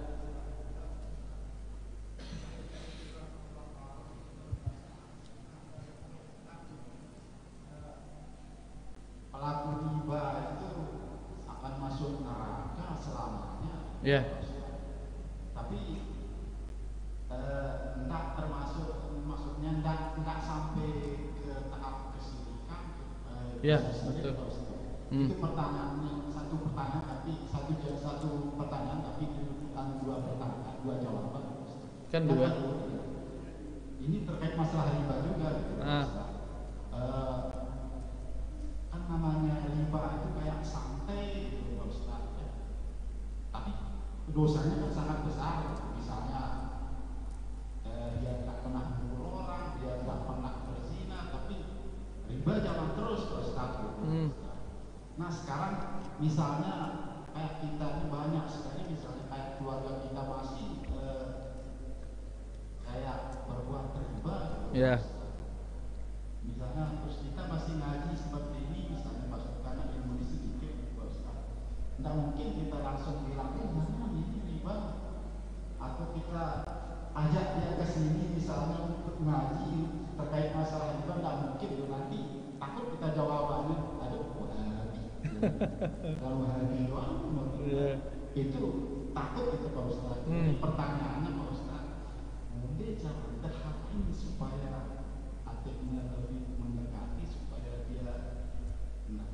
B: Pelaku riba itu akan masuk neraka selamanya.
A: Ya.
B: Tapi eh, enggak termasuk, maksudnya enggak enggak sampai ke tahap kesyirikan. Eh,
A: Ya, betul. Hmm.
B: Itu pertanyaannya satu pertanyaan tapi satu satu pertanyaan tapi bukan dua pertanyaan, dua jawaban.
A: Kan dua.
B: Ini terkait masalah riba juga gitu.
A: Ah.
B: Uh, kan namanya riba itu kayak santai gitu Pak Ustaz ya. Tapi dosanya kan sangat besar. Misalnya eh, dia tak pernah membunuh orang, dia tak pernah berzina, tapi riba jalan terus Pak Ustaz gitu. Hmm. Nah sekarang misalnya kayak kita ini banyak sekali, misalnya kayak keluarga kita masih eh, kayak berbuat riba gitu.
A: Ya.
B: Misalnya terus kita masih ngaji seperti ini, misalnya masuk karena ilmu di sedikit Pak Ustaz. Tidak mungkin kita langsung bilang eh mana ini riba, atau kita ajak dia ke sini misalnya untuk ngaji terkait masalah riba. Tidak mungkin tuh, nanti takut kita jawabannya aduh kalau hari doang yeah. Itu takut itu Pak Ustaz. Hmm. Pertanyaannya Pak Ustaz, mungkin cara berhati supaya hatinya lebih mendekati supaya dia nah,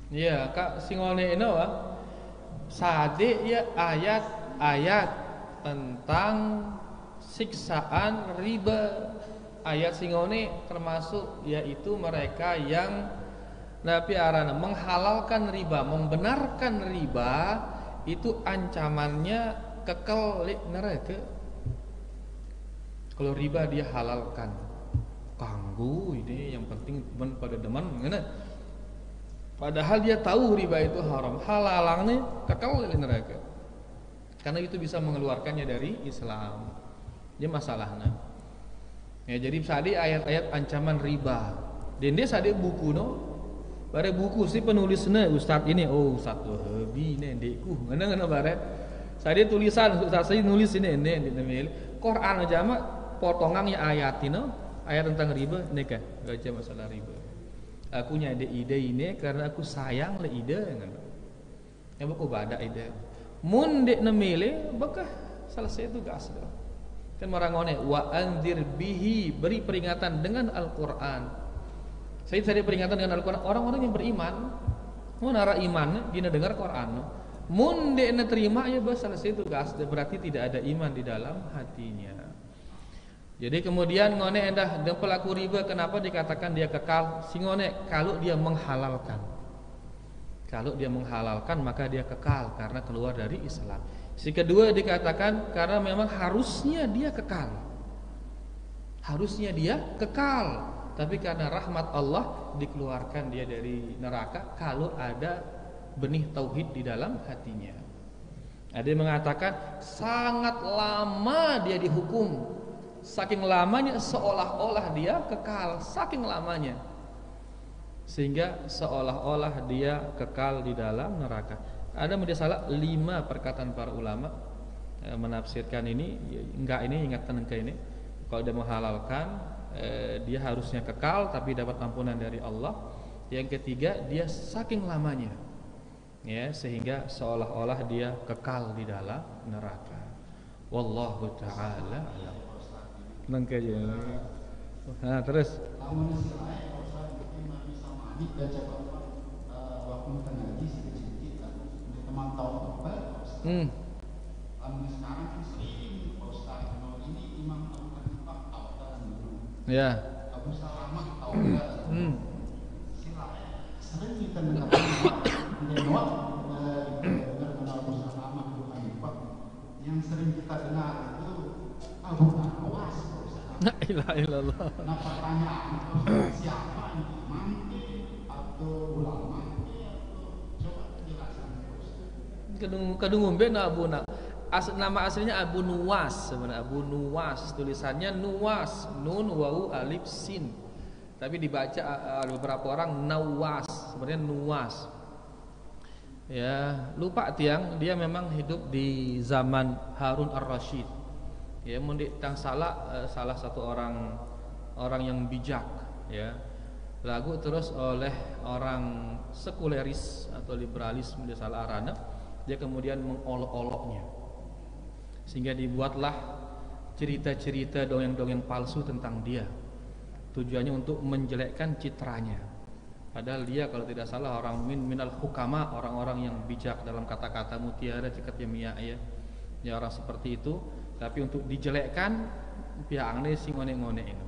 A: Ya, kak singone ino wa sade ya ayat-ayat tentang siksaan riba. Ayat singone termasuk yaitu mereka yang Nabi arana menghalalkan riba, membenarkan riba itu ancamannya kekal di neraka. Kalau riba dia halalkan, kanggu ini yang penting teman pada deman ngana. Padahal dia tahu riba itu haram, halalangnya kekal di neraka. Karena itu bisa mengeluarkannya dari Islam. Ini masalahnya. Ya, jadi sadi ayat-ayat ancaman riba. Dan dia sadi buku no. Bare buku si penulisnya Ustaz ini, oh Ustaz hobi nih dekku. Ngana-ngana bare. Sadi tulisan Ustaz saya nulis ini ini ini. Quran aja mah potongannya ayat ini, ayat tentang riba nih kan. Baca masalah riba. Aku nyade ide ini karena aku sayang le ide ngana. Ya buku bada ide. Mun dek nemile bakah selesai tugas dah. Kan marangone wa anzir bihi, beri peringatan dengan Al-Qur'an. Saya tadi peringatan dengan Al-Qur'an, orang-orang yang beriman mun ara iman dina dengar Qur'an. Mun dek na terima ya bas selesai tugas, berarti tidak ada iman di dalam hatinya. Jadi kemudian ngone endah dan pelaku riba kenapa dikatakan dia kekal? Singone kalau dia menghalalkan. Kalau dia menghalalkan maka dia kekal karena keluar dari Islam. Si kedua dikatakan karena memang harusnya dia kekal. Harusnya dia kekal, tapi karena rahmat Allah dikeluarkan dia dari neraka kalau ada benih tauhid di dalam hatinya. Ada yang mengatakan sangat lama dia dihukum. Saking lamanya seolah-olah dia kekal, saking lamanya. Sehingga seolah-olah dia kekal di dalam neraka. Ada media salah lima perkataan para ulama e, menafsirkan ini. Enggak, ini ingatan ke ini. Kalau dia menghalalkan e, dia harusnya kekal tapi dapat ampunan dari Allah. Yang ketiga dia saking lamanya, ya, sehingga seolah-olah dia kekal di dalam neraka. Wallahu taala alam. Nangke aja. Nah, terus.
B: Namun di sisi lain kalau saya mungkin bisa memahami baca waktu ngaji sedikit-sedikit lah untuk teman tahu apa.
A: Hmm.
B: Namun sekarang kan sering Pak Ustaz kalau ini Imam Abu Hanifah tahu kan dulu.
A: Ya.
B: Abu Salamah tahu kan.
A: Hmm.
B: Sering kita dengar dengar dengar dengar Abu Salamah Abu Hanifah yang sering kita dengar itu Abu Nawas.
A: La ilaha illallah.
B: Nah pertanyaan siapa imam atau ulama atau coba jelaskan
A: Kedung kedung umbe na Abu na. As, nama aslinya Abu Nuwas sebenarnya, Abu Nuwas, tulisannya Nuwas, nun wawu alif sin. Tapi dibaca uh, beberapa orang Nawas, sebenarnya Nuwas. Ya, lupa tiang, dia memang hidup di zaman Harun Ar-Rasyid. Ya, mundik tang salah uh, salah satu orang orang yang bijak, ya. Lagu terus oleh orang sekuleris atau liberalis dia salah arana, dia kemudian mengolok-oloknya. Sehingga dibuatlah cerita-cerita dongeng-dongeng palsu tentang dia. Tujuannya untuk menjelekkan citranya. Padahal dia kalau tidak salah orang min minal hukama, orang-orang yang bijak dalam kata-kata mutiara cikat ya, ya. Ya orang seperti itu. Tapi untuk dijelekkan pihak ini sing ngone-ngone ini.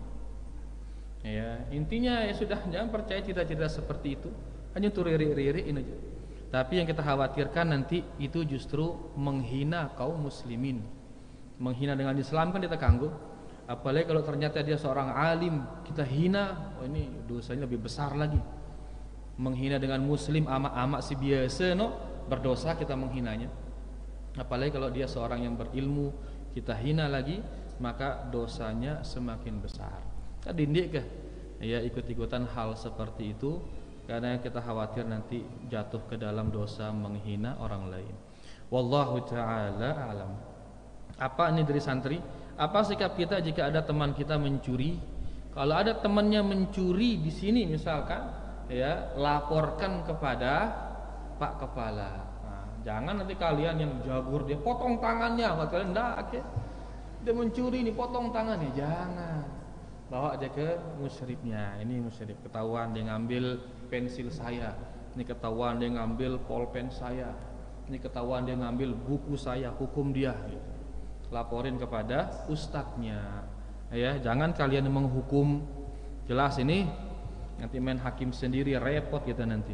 A: Ya, intinya ya sudah, jangan percaya cerita-cerita seperti itu. Hanya untuk riri-riri ini aja. Tapi yang kita khawatirkan nanti itu justru menghina kaum muslimin. Menghina dengan Islam kan kita kanggo. Apalagi kalau ternyata dia seorang alim, kita hina, oh ini dosanya lebih besar lagi. Menghina dengan muslim amak-amak si biasa no, berdosa kita menghinanya. Apalagi kalau dia seorang yang berilmu, kita hina lagi, maka dosanya semakin besar. Kita dindik ke ya ikut-ikutan hal seperti itu, karena kita khawatir nanti jatuh ke dalam dosa menghina orang lain. Wallahu taala alam. Apa ini dari santri? Apa sikap kita jika ada teman kita mencuri? Kalau ada temannya mencuri di sini misalkan, ya laporkan kepada Pak Kepala. Nah, jangan nanti kalian yang jagur dia potong tangannya, kalian enggak, okay? Dia mencuri ini potong tangannya, jangan. Bawa aja ke musyrifnya. Ini musyrif ketahuan dia ngambil pensil saya. Ini ketahuan dia ngambil pulpen saya, ini ketahuan dia ngambil buku saya, hukum dia. Laporin kepada ustadznya. Ya, jangan kalian menghukum. Jelas ini nanti main hakim sendiri, repot kita nanti.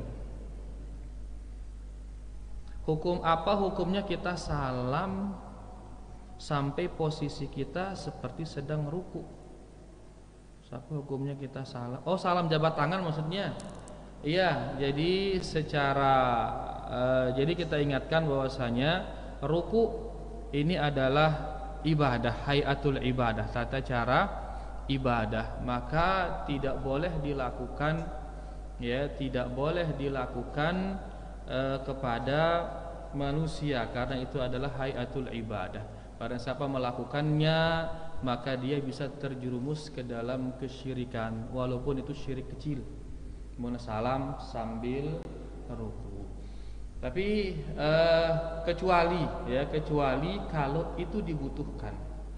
A: Hukum apa? Hukumnya kita salam sampai posisi kita seperti sedang ruku. Siapa hukumnya kita salam? Oh, salam jabat tangan maksudnya. Iya, jadi secara uh, jadi kita ingatkan bahwasanya ruku ini adalah ibadah, hayatul ibadah, tata cara ibadah, maka tidak boleh dilakukan ya, tidak boleh dilakukan uh, kepada manusia karena itu adalah hayatul ibadah. Barang siapa melakukannya maka dia bisa terjerumus ke dalam kesyirikan walaupun itu syirik kecil. Mana salam sambil ruku. Tapi eh, kecuali ya kecuali kalau itu dibutuhkan.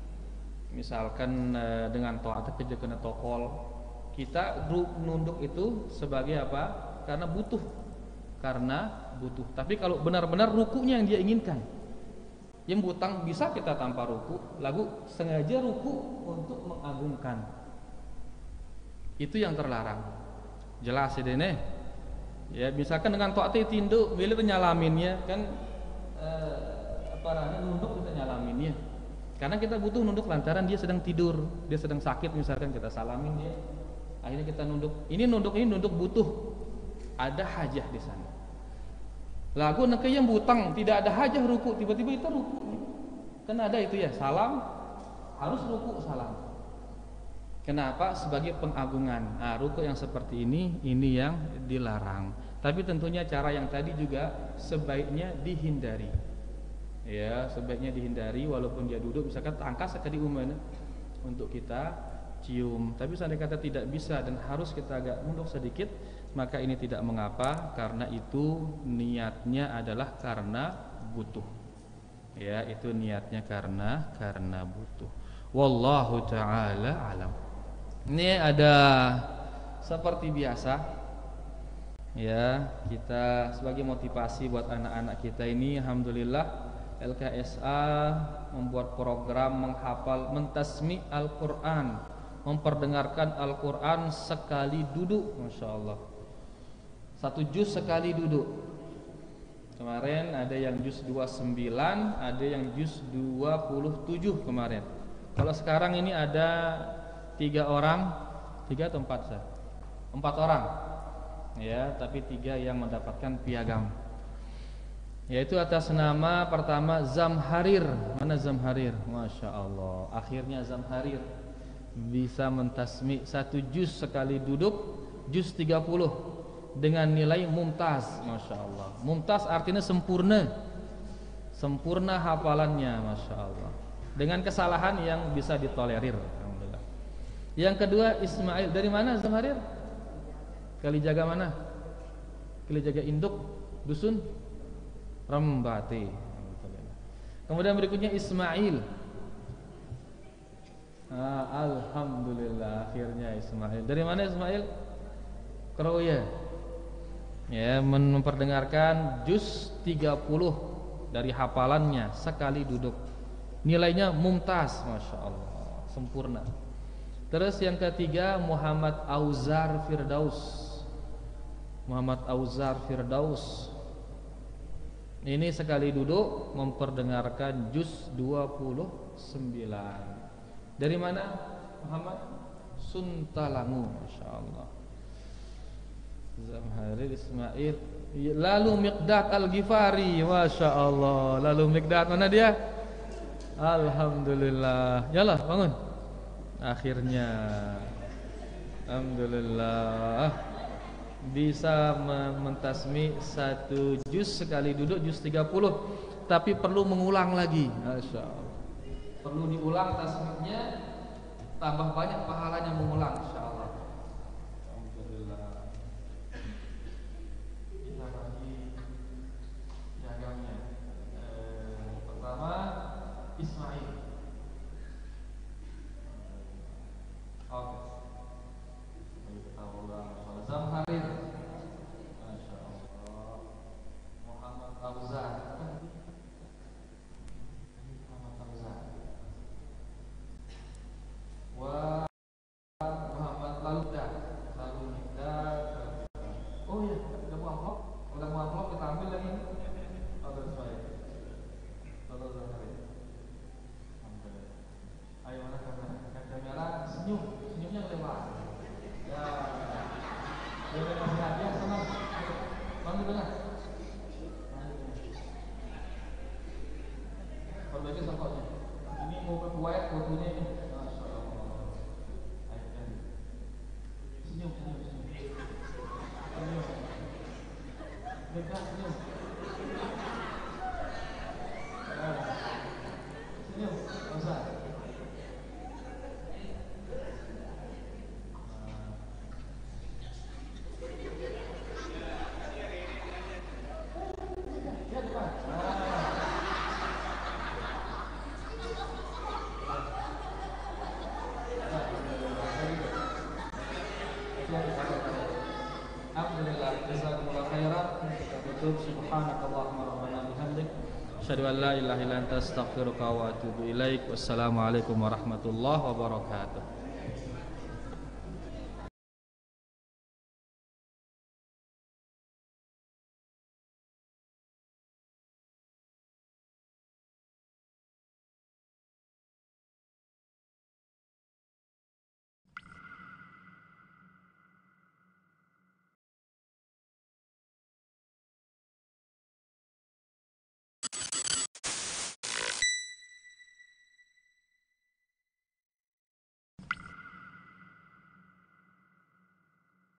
A: Misalkan eh, dengan taat kerja kena tokol, kita nunduk itu sebagai apa? Karena butuh. Karena butuh. Tapi kalau benar-benar rukunya yang dia inginkan. Yang butang bisa kita tanpa ruku, lalu sengaja ruku untuk mengagungkan. Itu yang terlarang. Jelas ya dene. Ya, misalkan dengan taat tinduk, bila nyalaminnya kan eh, apa namanya nunduk kita nyalaminnya. Karena kita butuh nunduk lantaran dia sedang tidur, dia sedang sakit misalkan kita salamin dia. Akhirnya kita nunduk. Ini nunduk ini nunduk butuh. Ada hajah di sana. Lagu nak yang butang tidak ada hajah ruku, tiba-tiba kita ruku. Kan ada itu ya, salam harus ruku salam. Kenapa? Sebagai pengagungan. Nah, ruku yang seperti ini, ini yang dilarang. Tapi tentunya cara yang tadi juga sebaiknya dihindari. Ya, sebaiknya dihindari walaupun dia duduk, misalkan angkat sekali umumnya untuk kita cium. Tapi seandainya kata tidak bisa dan harus kita agak mundur sedikit, maka ini tidak mengapa karena itu niatnya adalah karena butuh. Ya, itu niatnya karena karena butuh. Wallahu taala alam. Ini ada seperti biasa ya, kita sebagai motivasi buat anak-anak kita ini, alhamdulillah L K S A membuat program menghafal mentasmi Al-Qur'an, memperdengarkan Al-Qur'an sekali duduk, Masya Allah. Satu juz sekali duduk. Kemarin ada yang juz dua puluh sembilan, ada yang juz dua puluh tujuh kemarin. Kalau sekarang ini ada tiga orang, tiga atau empat sah? Empat orang, ya, tapi tiga yang mendapatkan piagam. Yaitu atas nama pertama Zamharir. Mana Zamharir? Masya Allah. Akhirnya Zamharir bisa mentasmi satu juz sekali duduk, juz tiga puluh dengan nilai mumtaz. Masya Allah. Mumtaz artinya sempurna, sempurna hafalannya, Masya Allah. Dengan kesalahan yang bisa ditolerir. Yang kedua Ismail, dari mana Zamharir? Kalijaga mana? Kalijaga Induk, dusun Rembati. Kemudian berikutnya Ismail. Ah, alhamdulillah akhirnya Ismail. Dari mana Ismail? Kroya. Ya, memperdengarkan juz tiga puluh dari hafalannya sekali duduk. Nilainya mumtaz, Masya Allah, sempurna. Terus yang ketiga Muhammad Auzar Firdaus. Muhammad Auzar Firdaus ini sekali duduk memperdengarkan juz dua puluh sembilan. Dari mana Muhammad? Suntalangu, Masya Allah. Zamharir Ismail. Lalu Miqdad Al-Ghifari, Masya Allah. Lalu Miqdad mana dia? Alhamdulillah. Yalah bangun. Akhirnya alhamdulillah bisa mentasmi satu juz sekali duduk, juz tiga puluh, tapi perlu mengulang lagi. Masya Allah. Perlu diulang tasmidnya, tambah banyak pahalanya mengulang, insya Allah. Alhamdulillah. Kita bagi piagamnya. Eh, pertama Ismail. Oke. Kita ulang soal Zamharir. Masya Allah.
C: fotonya ini. Masya Allah. Senyum, senyum, senyum. Senyum. Dekat, senyum. Senyum, nggak usah. Ya depan. Alhamdulillah, jazakumullah khairan. Kita tutup. Subhanakallahumma rabbana bihamdik, asyhadu an la ilaha illa anta astaghfiruka wa atubu ilaik. Wassalamualaikum warahmatullahi wabarakatuh.